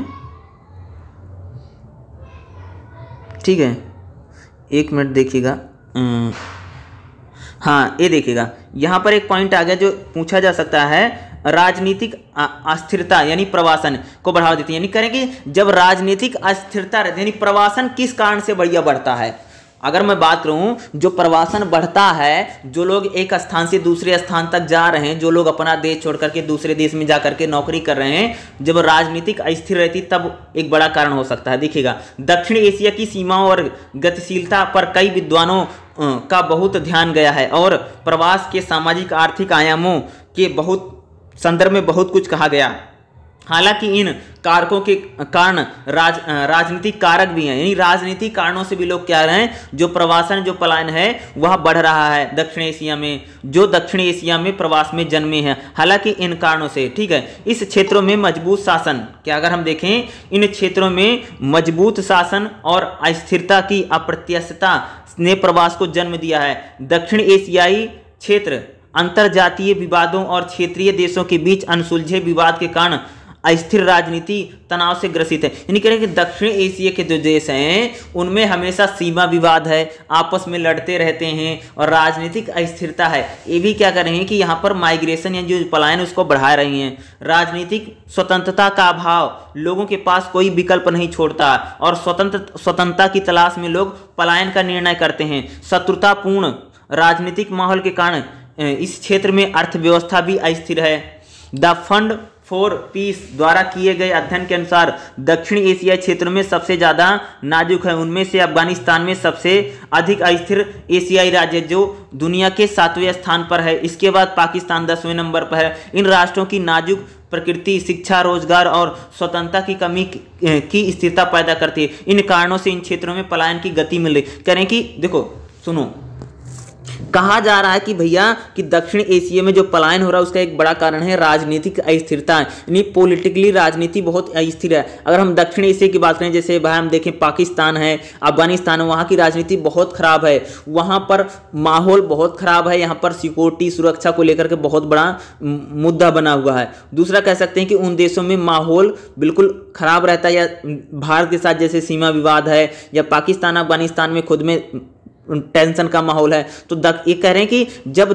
ठीक है, एक मिनट देखिएगा। हाँ, ये देखिएगा, यहाँ पर एक पॉइंट आ गया जो पूछा जा सकता है, राजनीतिक अस्थिरता यानी प्रवासन को बढ़ावा देती है। यानी करें कि जब राजनीतिक अस्थिरता रहती है, यानी प्रवासन किस कारण से बढ़िया बढ़ता है, अगर मैं बात करूं, जो प्रवासन बढ़ता है, जो लोग एक स्थान से दूसरे स्थान तक जा रहे हैं, जो लोग अपना देश छोड़ करके दूसरे देश में जा करके नौकरी कर रहे हैं, जब राजनीतिक अस्थिर रहती तब एक बड़ा कारण हो सकता है। देखिएगा, दक्षिण एशिया की सीमाओं और गतिशीलता पर कई विद्वानों का बहुत ध्यान गया है और प्रवास के सामाजिक आर्थिक आयामों के बहुत संदर्भ में बहुत कुछ कहा गया। हालांकि इन कारकों के कारण राजनीतिक कारक भी हैं, यानी राजनीतिक कारणों से भी लोग क्या रहे हैं, जो प्रवासन जो पलायन है वह बढ़ रहा है दक्षिण एशिया में, जो दक्षिण एशिया में प्रवास में जन्मे हैं। हालांकि इन कारणों से, ठीक है, इस क्षेत्रों में मजबूत शासन, क्या अगर हम देखें इन क्षेत्रों में मजबूत शासन और अस्थिरता की अप्रत्याशितता ने प्रवास को जन्म दिया है। दक्षिण एशियाई क्षेत्र अंतरजातीय विवादों और क्षेत्रीय देशों के बीच अनसुलझे विवाद के कारण अस्थिर राजनीति तनाव से ग्रसित है। यानी कह रहे हैं कि दक्षिण एशिया के जो देश हैं उनमें हमेशा सीमा विवाद है, आपस में लड़ते रहते हैं और राजनीतिक अस्थिरता है। ये भी क्या कर रहे हैं कि यहाँ पर माइग्रेशन या जो पलायन उसको बढ़ा रही हैं। राजनीतिक स्वतंत्रता का अभाव लोगों के पास कोई विकल्प नहीं छोड़ता और स्वतंत्रता की तलाश में लोग पलायन का निर्णय करते हैं। शत्रुतापूर्ण राजनीतिक माहौल के कारण इस क्षेत्र में अर्थव्यवस्था भी अस्थिर है। द फंड फॉर पीस द्वारा किए गए अध्ययन के अनुसार दक्षिण एशियाई क्षेत्र में सबसे ज़्यादा नाजुक है। उनमें से अफगानिस्तान में सबसे अधिक अस्थिर एशियाई राज्य जो दुनिया के 7वें स्थान पर है। इसके बाद पाकिस्तान 10वें नंबर पर है। इन राष्ट्रों की नाजुक प्रकृति शिक्षा, रोजगार और स्वतंत्रता की कमी की स्थिरता पैदा करती है। इन कारणों से इन क्षेत्रों में पलायन की गति मिल रही। कह रहे हैं कि देखो सुनो, कहा जा रहा है कि भैया कि दक्षिण एशिया में जो पलायन हो रहा है उसका एक बड़ा कारण है राजनीतिक अस्थिरता, यानी पॉलिटिकली राजनीति बहुत अस्थिर है। अगर हम दक्षिण एशिया की बात करें, जैसे भाई हम देखें पाकिस्तान है, अफगानिस्तान है, वहाँ की राजनीति बहुत खराब है, वहाँ पर माहौल बहुत खराब है, यहाँ पर सिक्योरिटी सुरक्षा को लेकर के बहुत बड़ा मुद्दा बना हुआ है। दूसरा कह सकते हैं कि उन देशों में माहौल बिल्कुल खराब रहता है, या भारत के साथ जैसे सीमा विवाद है, या पाकिस्तान अफगानिस्तान में खुद में टेंशन का माहौल है। तो ये कह रहे हैं कि जब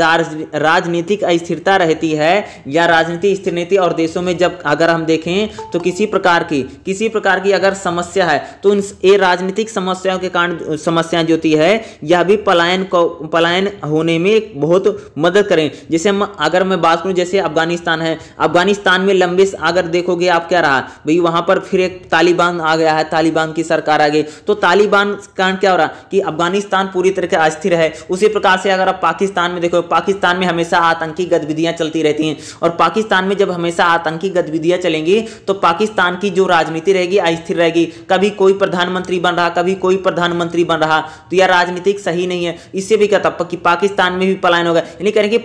राजनीतिक अस्थिरता रहती है या राजनीति स्थिर नीति और देशों में जब अगर हम देखें तो किसी प्रकार की अगर समस्या है तो ये राजनीतिक समस्याओं के कारण समस्याएं जो होती है यह भी पलायन होने में बहुत मदद करें। जैसे अगर मैं बात करूं, जैसे अफगानिस्तान है, अफगानिस्तान में लंबे अगर देखोगे आप क्या रहा भाई, वहां पर फिर एक तालिबान आ गया है, तालिबान की सरकार आ गई। तो तालिबान कारण क्या हो रहा कि अफगानिस्तान पूरी तरह से अस्थिर है। उसी प्रकार से अगर आप पाकिस्तान में देखो, पाकिस्तान में हमेशा आतंकी गतिविधियां चलती रहती हैं और पाकिस्तान में जब हमेशा आतंकी गतिविधियां चलेंगी तो पाकिस्तान की जो राजनीति रहेगी अस्थिर रहेगी। कभी कोई प्रधानमंत्री बन रहा, कभी कोई प्रधानमंत्री बन रहा, तो यह राजनीतिक सही नहीं है। इससे भी क्या था कि पाकिस्तान में भी पलायन होगा। यानी करेंगे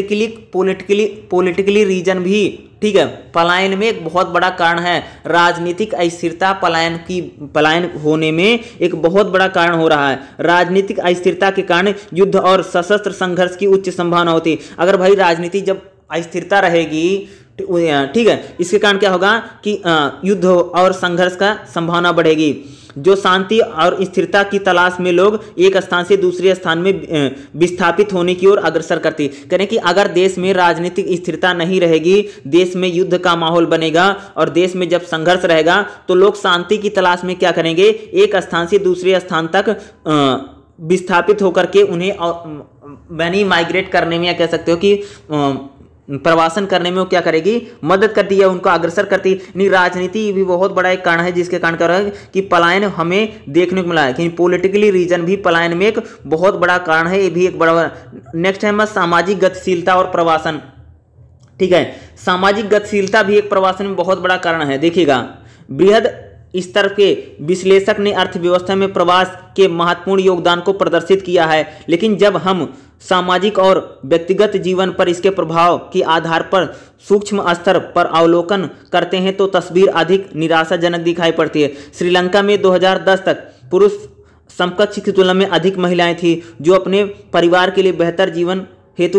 पॉलिटिकली रीजन भी, ठीक है, पलायन में एक बहुत बड़ा कारण है। राजनीतिक अस्थिरता पलायन होने में एक बहुत बड़ा कारण हो रहा है। राजनीतिक अस्थिरता के कारण युद्ध और सशस्त्र संघर्ष की उच्च संभावना होती है। अगर भाई राजनीति जब अस्थिरता रहेगी, ठीक है, इसके कारण क्या होगा कि युद्ध और संघर्ष का संभावना बढ़ेगी। जो शांति और स्थिरता की तलाश में लोग एक स्थान से दूसरे स्थान में विस्थापित होने की ओर अग्रसर करती है। करें कि अगर देश में राजनीतिक स्थिरता नहीं रहेगी, देश में युद्ध का माहौल बनेगा और देश में जब संघर्ष रहेगा तो लोग शांति की तलाश में क्या करेंगे, एक स्थान से दूसरे स्थान तक विस्थापित होकर के उन्हें माइग्रेट करने में, या कह सकते हो कि प्रवासन करने में वो क्या करेगी, मदद करती है, उनको अग्रसर करती है। यानी राजनीति भी बहुत बड़ा एक कारण है जिसके कारण क्या रहा है कि पलायन हमें देखने को मिला है कि पॉलिटिकली रीजन भी पलायन में एक बहुत बड़ा कारण है। ये भी एक बड़ा। नेक्स्ट है सामाजिक गतिशीलता और प्रवासन, ठीक है, सामाजिक गतिशीलता भी एक प्रवासन में बहुत बड़ा कारण है। देखिएगा, बृहद स्तर के विश्लेषक ने अर्थव्यवस्था में प्रवास के महत्वपूर्ण योगदान को प्रदर्शित किया है, लेकिन जब हम सामाजिक और व्यक्तिगत जीवन पर इसके प्रभाव के आधार पर सूक्ष्म स्तर पर अवलोकन करते हैं तो तस्वीर अधिक निराशाजनक दिखाई पड़ती है। श्रीलंका में 2010 तक पुरुष समकक्ष की तुलना में अधिक महिलाएं थी जो अपने परिवार के लिए बेहतर जीवन हेतु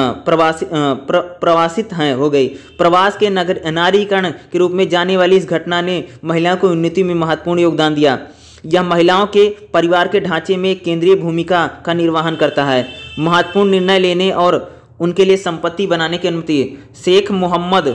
प्रवासित हो गई। प्रवास के नारीकरण के रूप में जाने वाली इस घटना ने महिलाओं को उन्नति में महत्वपूर्ण योगदान दिया। यह महिलाओं के परिवार के ढांचे में एक केंद्रीय भूमिका का निर्वहन करता है, महत्वपूर्ण निर्णय लेने और उनके लिए संपत्ति बनाने की अनुमति। शेख मोहम्मद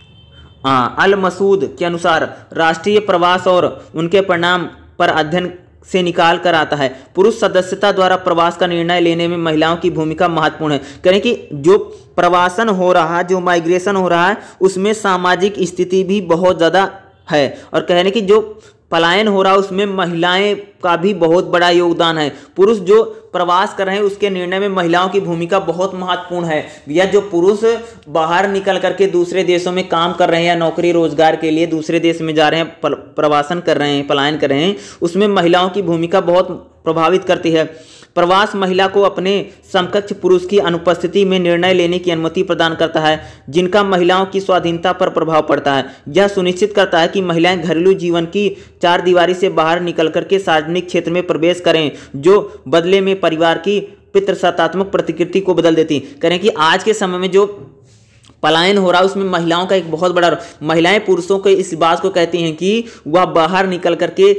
अल मसूद के अनुसार राष्ट्रीय प्रवास और उनके परिणाम पर अध्ययन से निकाल कर आता है। पुरुष सदस्यता द्वारा प्रवास का निर्णय लेने में महिलाओं की भूमिका महत्वपूर्ण है। करें कि जो प्रवासन हो रहा है, जो माइग्रेशन हो रहा है, उसमें सामाजिक स्थिति भी बहुत ज़्यादा है। और कहने की जो पलायन हो रहा है उसमें महिलाएं का भी बहुत बड़ा योगदान है। पुरुष जो प्रवास कर रहे हैं उसके निर्णय में महिलाओं की भूमिका बहुत महत्वपूर्ण है। या जो पुरुष बाहर निकल करके दूसरे देशों में काम कर रहे हैं या नौकरी रोजगार के लिए दूसरे देश में जा रहे हैं, प्रवासन कर रहे हैं, पलायन कर रहे हैं, उसमें महिलाओं की भूमिका बहुत प्रभावित करती है। प्रवास महिला को अपने समकक्ष पुरुष की अनुपस्थिति में निर्णय लेने की अनुमति प्रदान करता है, जिनका महिलाओं की स्वाधीनता पर प्रभाव पड़ता है। यह सुनिश्चित करता है कि महिलाएं घरेलू जीवन की चार दीवारी से बाहर निकल करके सार्वजनिक क्षेत्र में प्रवेश करें, जो बदले में परिवार की पितृसत्तात्मक प्रकृति को बदल देती। करें कि आज के समय में जो पलायन हो रहा है उसमें महिलाओं का एक बहुत बड़ा, महिलाएं पुरुषों को इस बात को कहती हैं कि वह बाहर निकल करके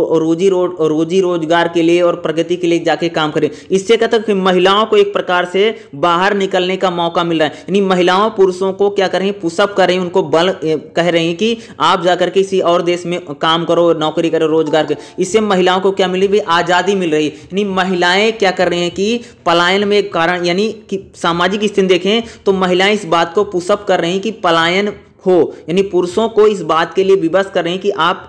रोजी रोजगार के लिए और प्रगति के लिए जाके काम करें। इससे कहते हैं कि महिलाओं को एक प्रकार से बाहर निकलने का मौका मिल रहा है। यानी महिलाओं पुरुषों को क्या कर रही हैं, पुशअप कर रही हैं, उनको बल कह रही हैं कि आप जाकर के किसी और देश में काम करो, नौकरी करो, रोजगार करो। इससे महिलाओं को क्या मिली, आज़ादी मिल रही है। यानी महिलाएं क्या कर रही हैं कि पलायन में कारण, यानी कि सामाजिक स्थिति देखें तो महिलाएं इस बात को पुशअप कर रही हैं कि पलायन हो, यानी पुरुषों को इस बात के लिए विवश कर रहे हैं कि आप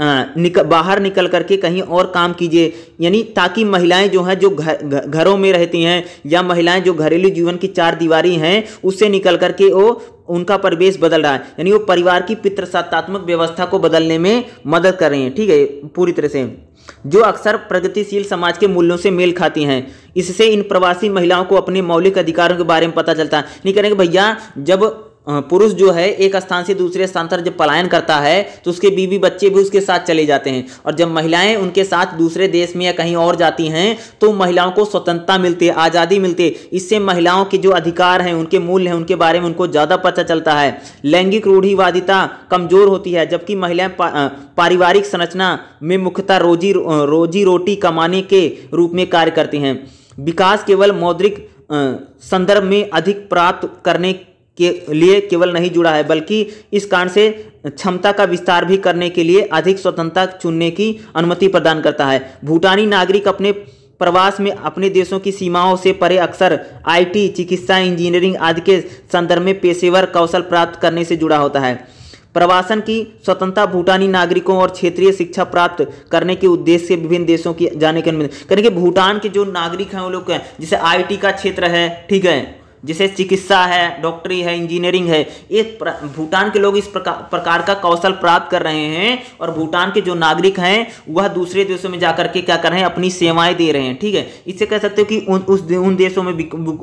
बाहर निकल करके कहीं और काम कीजिए। यानी ताकि महिलाएं जो हैं, जो घरों में रहती हैं, या महिलाएं जो घरेलू जीवन की चार दीवारी हैं उससे निकल करके वो उनका परिवेश बदल रहा है। यानी वो परिवार की पितृसत्तात्मक व्यवस्था को बदलने में मदद कर रही हैं। ठीक है, पूरी तरह से जो अक्सर प्रगतिशील समाज के मूल्यों से मेल खाती हैं। इससे इन प्रवासी महिलाओं को अपने मौलिक अधिकारों के बारे में पता चलता है। नहीं करेंगे भैया, जब पुरुष जो है एक स्थान से दूसरे स्थान पर जब पलायन करता है तो उसके बीवी बच्चे भी उसके साथ चले जाते हैं, और जब महिलाएं उनके साथ दूसरे देश में या कहीं और जाती हैं तो महिलाओं को स्वतंत्रता मिलती है, आज़ादी मिलती है। इससे महिलाओं के जो अधिकार हैं, उनके मूल्य हैं, उनके बारे में उनको ज़्यादा पता चलता है। लैंगिक रूढ़िवादिता कमज़ोर होती है, जबकि महिलाएं पारिवारिक संरचना में मुख्यतः रोजी रोटी कमाने के रूप में कार्य करती हैं। विकास केवल मौद्रिक संदर्भ में अधिक प्राप्त करने के लिए केवल नहीं जुड़ा है, बल्कि इस कारण से क्षमता का विस्तार भी करने के लिए अधिक स्वतंत्रता चुनने की अनुमति प्रदान करता है। भूटानी नागरिक अपने प्रवास में अपने देशों की सीमाओं से परे अक्सर आईटी, चिकित्सा, इंजीनियरिंग आदि के संदर्भ में पेशेवर कौशल प्राप्त करने से जुड़ा होता है। प्रवासन की स्वतंत्रता भूटानी नागरिकों और क्षेत्रीय शिक्षा प्राप्त करने के उद्देश्य से विभिन्न देशों की जाने की अनुमति करेंगे। भूटान के जो नागरिक हैं वो लोग हैं, जैसे आईटी का क्षेत्र है, ठीक है, जैसे चिकित्सा है, डॉक्टरी है, इंजीनियरिंग है, ये भूटान के लोग इस प्रकार का कौशल प्राप्त कर रहे हैं, और भूटान के जो नागरिक हैं वह दूसरे देशों में जाकर के क्या कर रहे हैं, अपनी सेवाएं दे रहे हैं। ठीक है, इससे कह सकते हो कि उन देशों में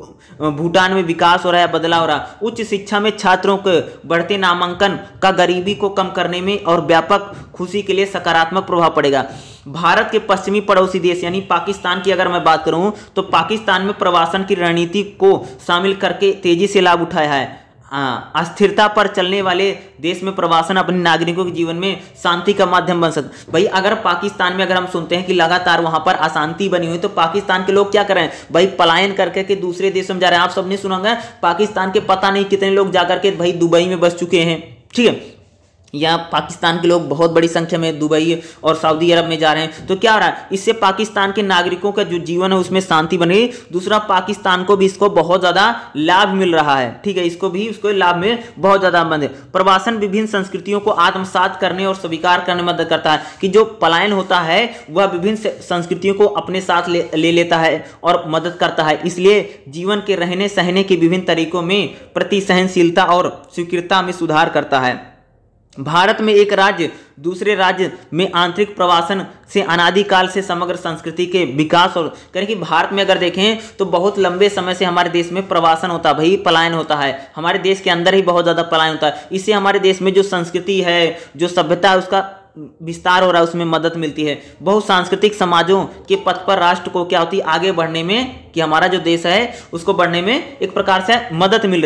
भूटान में विकास हो रहा है, बदलाव हो रहा है। उच्च शिक्षा में छात्रों के बढ़ते नामांकन का गरीबी को कम करने में और व्यापक खुशी के लिए सकारात्मक प्रभाव पड़ेगा। भारत के पश्चिमी पड़ोसी देश यानी पाकिस्तान की अगर मैं बात करूं तो पाकिस्तान में प्रवासन की रणनीति को शामिल करके तेजी से लाभ उठाया है। अस्थिरता पर चलने वाले देश में प्रवासन अपने नागरिकों के जीवन में शांति का माध्यम बन सकता। भाई अगर पाकिस्तान में अगर हम सुनते हैं कि लगातार वहां पर अशांति बनी हुई, तो पाकिस्तान के लोग क्या कर रहे हैं भाई, पलायन करके के दूसरे देशों में जा रहे हैं। आप सबने सुना होगा पाकिस्तान के पता नहीं कितने लोग जाकर के भाई दुबई में बस चुके हैं। ठीक है, या पाकिस्तान के लोग बहुत बड़ी संख्या में दुबई और सऊदी अरब में जा रहे हैं। तो क्या हो रहा है, इससे पाकिस्तान के नागरिकों का जो जीवन है उसमें शांति बनी। दूसरा, पाकिस्तान को भी इसको बहुत ज़्यादा लाभ मिल रहा है। ठीक है, उसको लाभ में बहुत ज़्यादा मदद है। प्रवासन विभिन्न संस्कृतियों को आत्मसात करने और स्वीकार करने में मदद करता है, कि जो पलायन होता है वह विभिन्न संस्कृतियों को अपने साथ ले लेता है और मदद करता है। इसलिए जीवन के रहने सहने के विभिन्न तरीकों में प्रति सहनशीलता और स्वीकृतता में सुधार करता है। भारत में एक राज्य दूसरे राज्य में आंतरिक प्रवासन से अनादिकाल से समग्र संस्कृति के विकास और करें कि भारत में अगर देखें तो बहुत लंबे समय से हमारे देश में प्रवासन होता है, भाई पलायन होता है। हमारे देश के अंदर ही बहुत ज़्यादा पलायन होता है। इससे हमारे देश में जो संस्कृति है, जो सभ्यता है, उसका विस्तार हो रहा है, उसमें मदद मिलती है। बहुसांस्कृतिक समाजों के पथ पर राष्ट्र को क्या होती है, आगे बढ़ने में, कि हमारा जो देश है उसको बढ़ने में एक प्रकार से मदद मिल रही है।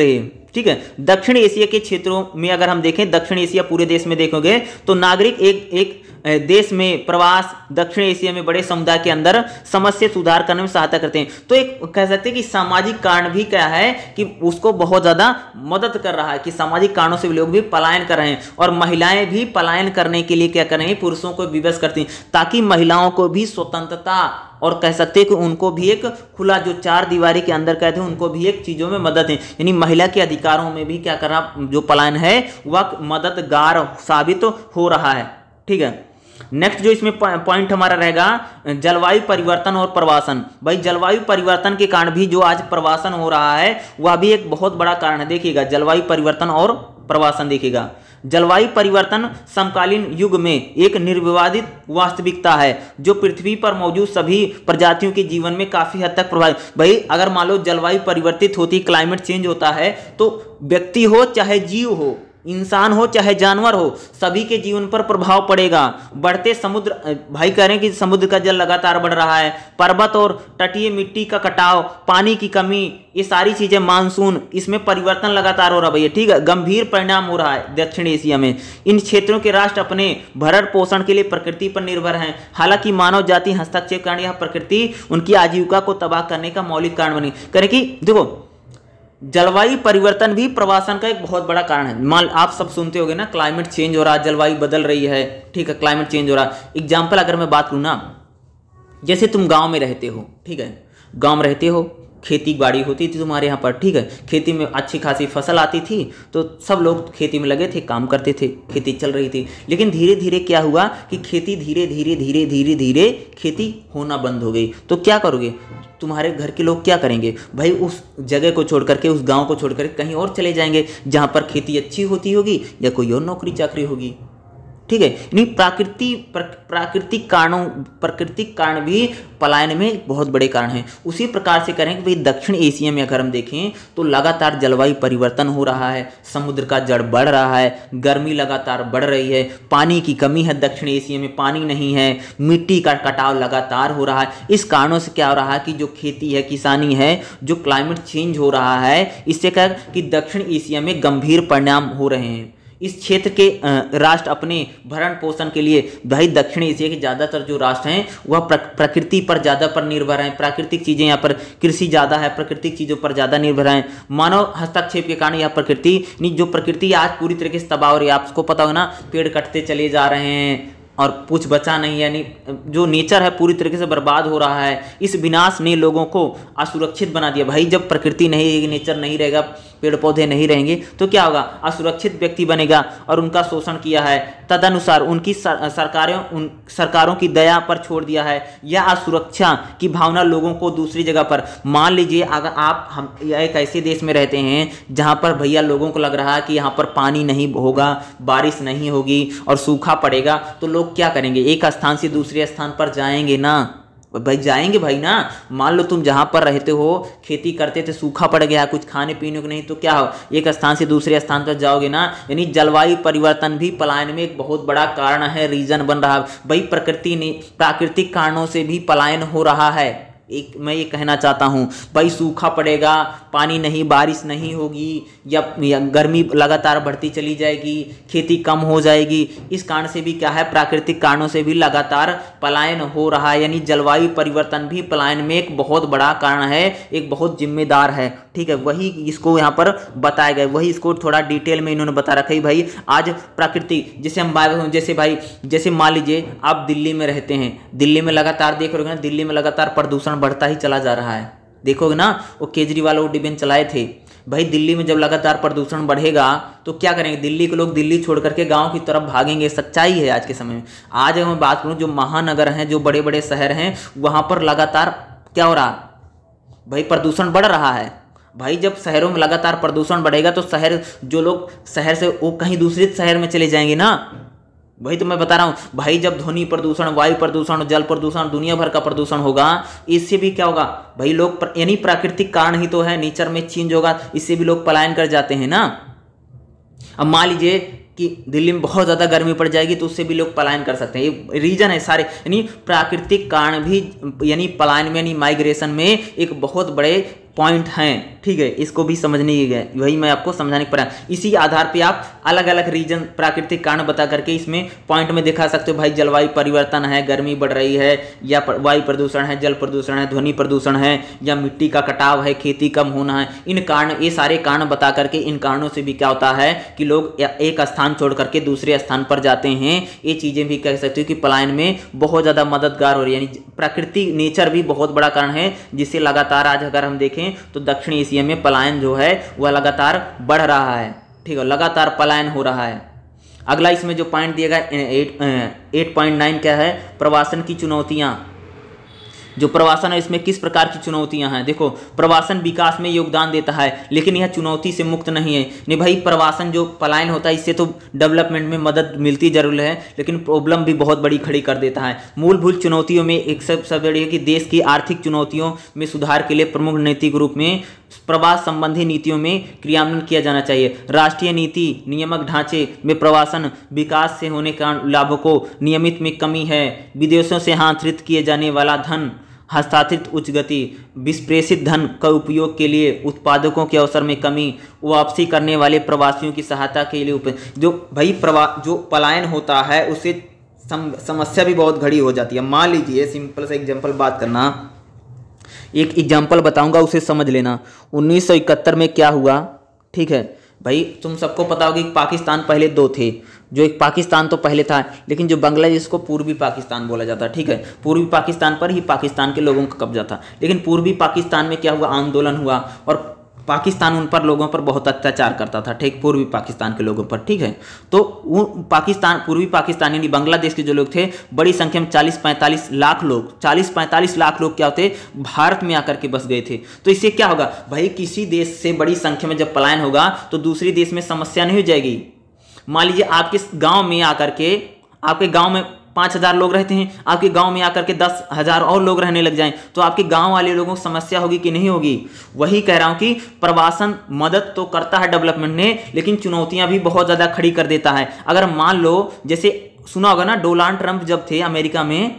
ठीक है। दक्षिण एशिया के क्षेत्रों में अगर हम देखें, दक्षिण एशिया पूरे देश में देखोगे तो नागरिक एक देश में प्रवास दक्षिण एशिया में बड़े समुदाय के अंदर समझ से सुधार करने में सहायता करते हैं। तो एक कह सकते हैं कि सामाजिक कारण भी क्या है कि उसको बहुत ज्यादा मदद कर रहा है कि सामाजिक कारणों से लोग भी पलायन कर रहे हैं, और महिलाएं भी पलायन करने के लिए क्या कर रही हैं, पुरुषों को विवश करती हैं, ताकि महिलाओं को भी स्वतंत्रता और कह सकते हैं कि उनको भी एक खुला, जो चार दीवारी के अंदर कहते हैं, उनको भी एक चीजों में मदद है, यानी महिला के अधिकारों में भी क्या कर रहा, जो पलायन है वह मददगार साबित हो रहा है। ठीक है। नेक्स्ट जो इसमें पॉइंट हमारा रहेगा, जलवायु परिवर्तन और प्रवासन। भाई जलवायु परिवर्तन के कारण भी जो आज प्रवासन हो रहा है वह भी एक बहुत बड़ा कारण है। देखिएगा जलवायु परिवर्तन और प्रवासन, देखिएगा जलवायु परिवर्तन समकालीन युग में एक निर्विवादित वास्तविकता है जो पृथ्वी पर मौजूद सभी प्रजातियों के जीवन में काफी हद तक प्रभावित। भाई अगर मान लो जलवायु परिवर्तित होती, क्लाइमेट चेंज होता है, तो व्यक्ति हो चाहे जीव हो, इंसान हो चाहे जानवर हो, सभी के जीवन पर प्रभाव पड़ेगा। बढ़ते समुद्र, भाई कह रहे हैं कि समुद्र का जल लगातार बढ़ रहा है, पर्वत और तटीय मिट्टी का कटाव, पानी की कमी, ये सारी चीजें, मानसून, इसमें परिवर्तन लगातार हो रहा है भैया। ठीक है। गंभीर परिणाम हो रहा है दक्षिण एशिया में। इन क्षेत्रों के राष्ट्र अपने भरण पोषण के लिए प्रकृति पर निर्भर हैं। हालांकि मानव जाति हस्तक्षेप कारण यह प्रकृति उनकी आजीविका को तबाह करने का मौलिक कारण बनी। कह रहे कि देखो जलवायु परिवर्तन भी प्रवासन का एक बहुत बड़ा कारण है। मान आप सब सुनते होगे ना, क्लाइमेट चेंज हो रहा है, जलवायु बदल रही है। ठीक है, क्लाइमेट चेंज हो रहा है। एग्जाम्पल अगर मैं बात करूँ ना, जैसे तुम गांव में रहते हो, ठीक है, गांव में रहते हो, खेती बाड़ी होती थी तुम्हारे यहाँ पर, ठीक है, खेती में अच्छी खासी फसल आती थी, तो सब लोग खेती में लगे थे, काम करते थे, खेती चल रही थी। लेकिन धीरे धीरे क्या हुआ कि खेती धीरे धीरे धीरे धीरे धीरे खेती होना बंद हो गई। तो क्या करोगे, तुम्हारे घर के लोग क्या करेंगे भाई, उस जगह को छोड़ करके, उस गांव को छोड़ करके कहीं और चले जाएंगे जहां पर खेती अच्छी होती होगी या कोई और नौकरी चाकरी होगी। ठीक है। यानी प्राकृतिक कारण भी पलायन में बहुत बड़े कारण हैं। उसी प्रकार से करें कि भाई दक्षिण एशिया में अगर हम देखें तो लगातार जलवायु परिवर्तन हो रहा है, समुद्र का जल बढ़ रहा है, गर्मी लगातार बढ़ रही है, पानी की कमी है, दक्षिण एशिया में पानी नहीं है, मिट्टी का कटाव लगातार हो रहा है। इस कारणों से क्या हो रहा है कि जो खेती है, किसानी है, जो क्लाइमेट चेंज हो रहा है, इससे क्या कि दक्षिण एशिया में गंभीर परिणाम हो रहे हैं। इस क्षेत्र के राष्ट्र अपने भरण पोषण के लिए, भाई दक्षिण एशिया के ज़्यादातर जो राष्ट्र हैं वह प्रकृति पर ज़्यादा पर निर्भर हैं। प्राकृतिक चीज़ें यहाँ पर, कृषि ज़्यादा है, प्राकृतिक चीज़ों पर ज़्यादा निर्भर हैं। मानव हस्तक्षेप के कारण यह प्रकृति आज पूरी तरीके से तबाह हो रही है। आपको पता हो ना, पेड़ कटते चले जा रहे हैं और कुछ बचा नहीं, यानी जो नेचर है पूरी तरीके से बर्बाद हो रहा है। इस विनाश ने लोगों को असुरक्षित बना दिया। भाई जब प्रकृति नहीं रहेगी, नेचर नहीं रहेगा, पेड़ पौधे नहीं रहेंगे तो क्या होगा, असुरक्षित व्यक्ति बनेगा और उनका शोषण किया है। तदनुसार उनकी सरकारों की दया पर छोड़ दिया है, या असुरक्षा की भावना लोगों को दूसरी जगह पर। मान लीजिए अगर हम एक ऐसे देश में रहते हैं जहां पर भैया लोगों को लग रहा है कि यहाँ पर पानी नहीं होगा, बारिश नहीं होगी और सूखा पड़ेगा, तो लोग क्या करेंगे, एक स्थान से दूसरे स्थान पर जाएंगे ना भाई, जाएंगे भाई ना। मान लो तुम जहां पर रहते हो, खेती करते थे, सूखा पड़ गया, कुछ खाने पीने को नहीं, तो क्या हो, एक स्थान से दूसरे स्थान पर जाओगे ना। यानी जलवायु परिवर्तन भी पलायन में एक बहुत बड़ा कारण है, रीजन बन रहा है। भाई प्राकृतिक कारणों से भी पलायन हो रहा है। मैं ये कहना चाहता हूँ भाई, सूखा पड़ेगा, पानी नहीं, बारिश नहीं होगी, या गर्मी लगातार बढ़ती चली जाएगी, खेती कम हो जाएगी। इस कारण से भी क्या है, प्राकृतिक कारणों से भी लगातार पलायन हो रहा है। यानी जलवायु परिवर्तन भी पलायन में एक बहुत बड़ा कारण है, एक बहुत जिम्मेदार है। ठीक है, वही इसको यहाँ पर बताया गया, वही इसको थोड़ा डिटेल में इन्होंने बता रखा है। भाई आज प्रकृति, जैसे मान लीजिए आप दिल्ली में रहते हैं, दिल्ली में लगातार देख रहे हो ना, दिल्ली में लगातार प्रदूषण बढ़ता ही चला जा रहा है। देखोगे ना, वो केजरीवाल वो डिबेन चलाए थे। भाई दिल्ली में जब लगातार प्रदूषण बढ़ेगा तो क्या करेंगे, दिल्ली के लोग दिल्ली छोड़ करके गांव की तरफ भागेंगे। सच्चाई है आज के समय में। आज अगर मैं बात करूं, जो महानगर हैं, जो बड़े बड़े शहर हैं, वहां पर लगातार क्या हो रहा, भाई प्रदूषण बढ़ रहा है। भाई जब शहरों में लगातार प्रदूषण बढ़ेगा तो जो लोग शहर से वो कहीं दूसरे शहर में चले जाएंगे ना। भाई तो मैं बता रहा हूँ, भाई जब ध्वनि प्रदूषण, वायु प्रदूषण, जल प्रदूषण, दुनिया भर का प्रदूषण होगा, इससे भी क्या होगा भाई, लोग यानी प्राकृतिक कारण ही तो है, नेचर में चेंज होगा, इससे भी लोग पलायन कर जाते हैं ना। अब मान लीजिए कि दिल्ली में बहुत ज़्यादा गर्मी पड़ जाएगी तो उससे भी लोग पलायन कर सकते हैं। ये रीजन है सारे, यानी प्राकृतिक कारण भी यानी पलायन में, यानी माइग्रेशन में एक बहुत बड़े पॉइंट हैं, ठीक है, इसको भी समझने ही गए, वही मैं आपको समझाने पर आया। इसी आधार पे आप अलग अलग रीजन प्राकृतिक कारण बता करके इसमें पॉइंट में दिखा सकते हो। भाई जलवायु परिवर्तन है, गर्मी बढ़ रही है, या वायु प्रदूषण है, जल प्रदूषण है, ध्वनि प्रदूषण है, या मिट्टी का कटाव है, खेती कम होना है। इन कारण, ये सारे कारण बता करके इन कारणों से भी क्या होता है कि लोग एक स्थान छोड़ करके दूसरे स्थान पर जाते हैं। ये चीजें भी कह सकते हो कि पलायन में बहुत ज्यादा मददगार हो रही है, यानी प्रकृति नेचर भी बहुत बड़ा कारण है, जिससे लगातार आज अगर हम देखें तो दक्षिण एशिया में पलायन जो है वह लगातार बढ़ रहा है, ठीक है, लगातार पलायन हो रहा है। अगला इसमें जो पॉइंट दिया गया 8.9 क्या है, प्रवासन की चुनौतियां। जो प्रवासन है इसमें किस प्रकार की चुनौतियां हैं। देखो, प्रवासन विकास में योगदान देता है, लेकिन यह चुनौती से मुक्त नहीं है। नहीं भाई, प्रवासन जो पलायन होता है इससे तो डेवलपमेंट में मदद मिलती जरूर है, लेकिन प्रॉब्लम भी बहुत बड़ी खड़ी कर देता है। मूलभूत चुनौतियों में एक सबसे बड़ी है कि देश की आर्थिक चुनौतियों में सुधार के लिए प्रमुख नैतिक रूप में प्रवास संबंधी नीतियों में क्रियान्वयन किया जाना चाहिए। राष्ट्रीय नीति नियामक ढांचे में प्रवासन विकास से होने का लाभों को नियमित में कमी है। विदेशों से हांतरित किए जाने वाला धन, हस्तांतरित उच्च गति विप्रेषित धन का उपयोग के लिए उत्पादकों के अवसर में कमी, वापसी करने वाले प्रवासियों की सहायता के लिए जो भाई जो पलायन होता है उससे समस्या भी बहुत घड़ी हो जाती है। मान लीजिए सिंपल सा एग्जांपल बात करना, एक एग्जांपल बताऊंगा उसे समझ लेना। 1971 में क्या हुआ, ठीक है भाई, तुम सबको पता होगा कि पाकिस्तान पहले दो थे। जो एक पाकिस्तान तो पहले था, लेकिन जो बांग्लादेश को पूर्वी पाकिस्तान बोला जाता है, ठीक है, पूर्वी पाकिस्तान पर ही पाकिस्तान के लोगों का कब्जा था। लेकिन पूर्वी पाकिस्तान में क्या हुआ, आंदोलन हुआ और पाकिस्तान उन पर लोगों पर बहुत अत्याचार करता था, ठीक, पूर्वी पाकिस्तान के लोगों पर, ठीक है। तो वो पाकिस्तान, पूर्वी पाकिस्तान यानी बांग्लादेश के जो लोग थे, बड़ी संख्या में 40-45 लाख लोग, 40-45 लाख लोग क्या होते, भारत में आकर के बस गए थे। तो इससे क्या होगा भाई, किसी देश से बड़ी संख्या में जब पलायन होगा तो दूसरी देश में समस्या नहीं हो जाएगी। मान लीजिए आपके गांव में आकर के, आपके गांव में 5,000 लोग रहते हैं, आपके गांव में आकर के 10,000 और लोग रहने लग जाएं, तो आपके गांव वाले लोगों को समस्या होगी कि नहीं होगी। वही कह रहा हूं कि प्रवासन मदद तो करता है डेवलपमेंट में, लेकिन चुनौतियां भी बहुत ज्यादा खड़ी कर देता है। अगर मान लो, जैसे सुना होगा ना, डोनाल्ड ट्रंप जब थे अमेरिका में,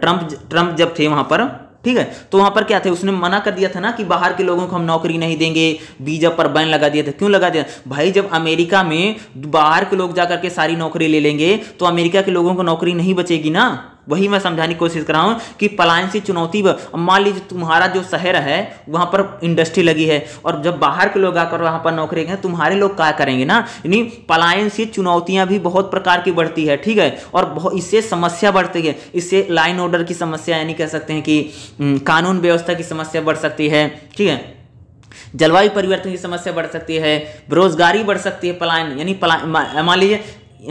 ट्रंप जब थे वहां पर, ठीक है, तो वहां पर क्या थे, उसने मना कर दिया था ना कि बाहर के लोगों को हम नौकरी नहीं देंगे, वीजा पर बैन लगा दिया था। क्यों लगा दिया भाई, जब अमेरिका में बाहर के लोग जाकर के सारी नौकरी ले लेंगे तो अमेरिका के लोगों को नौकरी नहीं बचेगी ना। वही मैं समझाने की कोशिश कर रहा हूं कि पलायन से चुनौती। मान लीजिए तुम्हारा जो शहर है वहां पर इंडस्ट्री लगी है, और जब बाहर के लोग आकर वहां पर नौकरी करेंगे, तुम्हारे लोग क्या करेंगे ना। यानी पलायन से चुनौतियां भी बहुत प्रकार की बढ़ती है, ठीक है, और इससे समस्या बढ़ती है। इससे लाइन ऑर्डर की समस्या, यानी कह सकते हैं कि कानून व्यवस्था की समस्या बढ़ सकती है, ठीक है, जलवायु परिवर्तन की समस्या बढ़ सकती है, बेरोजगारी बढ़ सकती है। पलायन यानी मान लीजिए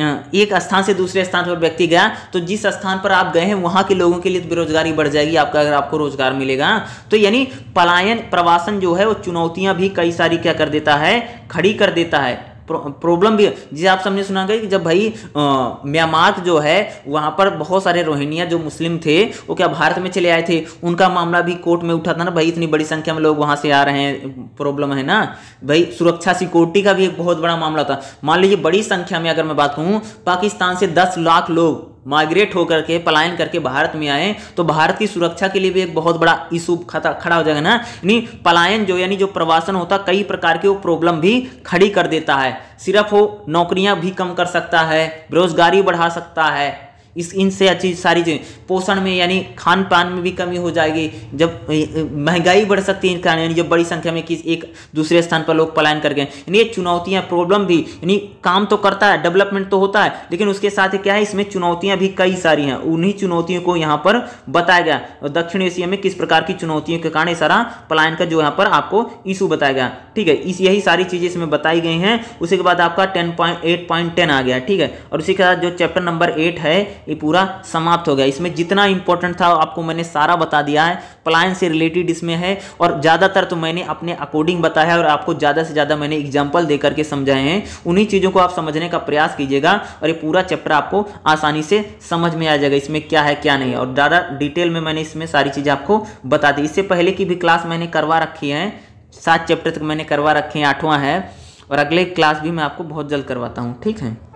एक स्थान से दूसरे स्थान पर व्यक्ति गया, तो जिस स्थान पर आप गए हैं वहां के लोगों के लिए बेरोजगारी बढ़ जाएगी आपका, अगर आपको रोजगार मिलेगा तो। यानी पलायन, प्रवासन जो है वो चुनौतियां भी कई सारी क्या कर देता है, खड़ी कर देता है। प्रॉब्लम भी, जिसे आप समझे सुना गया कि जब भाई म्यांमार जो है वहां पर बहुत सारे रोहिंग्या जो मुस्लिम थे वो क्या भारत में चले आए थे, उनका मामला भी कोर्ट में उठा था ना भाई, इतनी बड़ी संख्या में लोग वहां से आ रहे हैं, प्रॉब्लम है ना भाई। सुरक्षा सिक्योरिटी का भी एक बहुत बड़ा मामला था। मान लीजिए बड़ी संख्या में अगर मैं बात कहूं, पाकिस्तान से 10 लाख लोग माइग्रेट होकर के, पलायन करके भारत में आए, तो भारत की सुरक्षा के लिए भी एक बहुत बड़ा इशू खड़ा हो जाएगा ना। यानी पलायन जो, यानी जो प्रवासन होता, कई प्रकार के वो प्रॉब्लम भी खड़ी कर देता है। सिर्फ वो नौकरियां भी कम कर सकता है, बेरोजगारी बढ़ा सकता है, इनसे अच्छी सारी चीजें, पोषण में यानी खान पान में भी कमी हो जाएगी, जब महंगाई बढ़ सकती है, यानी जब बड़ी संख्या में किसी एक दूसरे स्थान पर लोग पलायन कर गए। यानी ये चुनौतियां, प्रॉब्लम भी, यानी काम तो करता है, डेवलपमेंट तो होता है, लेकिन उसके साथ क्या है, इसमें चुनौतियां भी कई सारी हैं। उन्हीं चुनौतियों को यहाँ पर बताया गया, दक्षिण एशिया में किस प्रकार की चुनौतियों के कारण सारा पलायन का जो यहाँ पर आपको इशू बताया गया, ठीक है। यही सारी चीजें इसमें बताई गई हैं। उसी के बाद आपका 8.10 आ गया, ठीक है, और उसी के बाद जो चैप्टर नंबर 8 है ये पूरा समाप्त हो गया। इसमें जितना इंपॉर्टेंट था आपको मैंने सारा बता दिया है, पलायन से रिलेटेड इसमें है, और ज्यादातर तो मैंने अपने अकॉर्डिंग बताया है, और आपको ज्यादा से ज्यादा मैंने एग्जांपल दे करके समझाए हैं। उन्हीं चीजों को आप समझने का प्रयास कीजिएगा, और ये पूरा चैप्टर आपको आसानी से समझ में आ जाएगा, इसमें क्या है क्या नहीं, और ज्यादा डिटेल में मैंने इसमें सारी चीजें आपको बता दी। इससे पहले की भी क्लास मैंने करवा रखी है, 7 चैप्टर तक मैंने करवा रखे हैं, 8वां है, और अगले क्लास भी मैं आपको बहुत जल्द करवाता हूँ, ठीक है।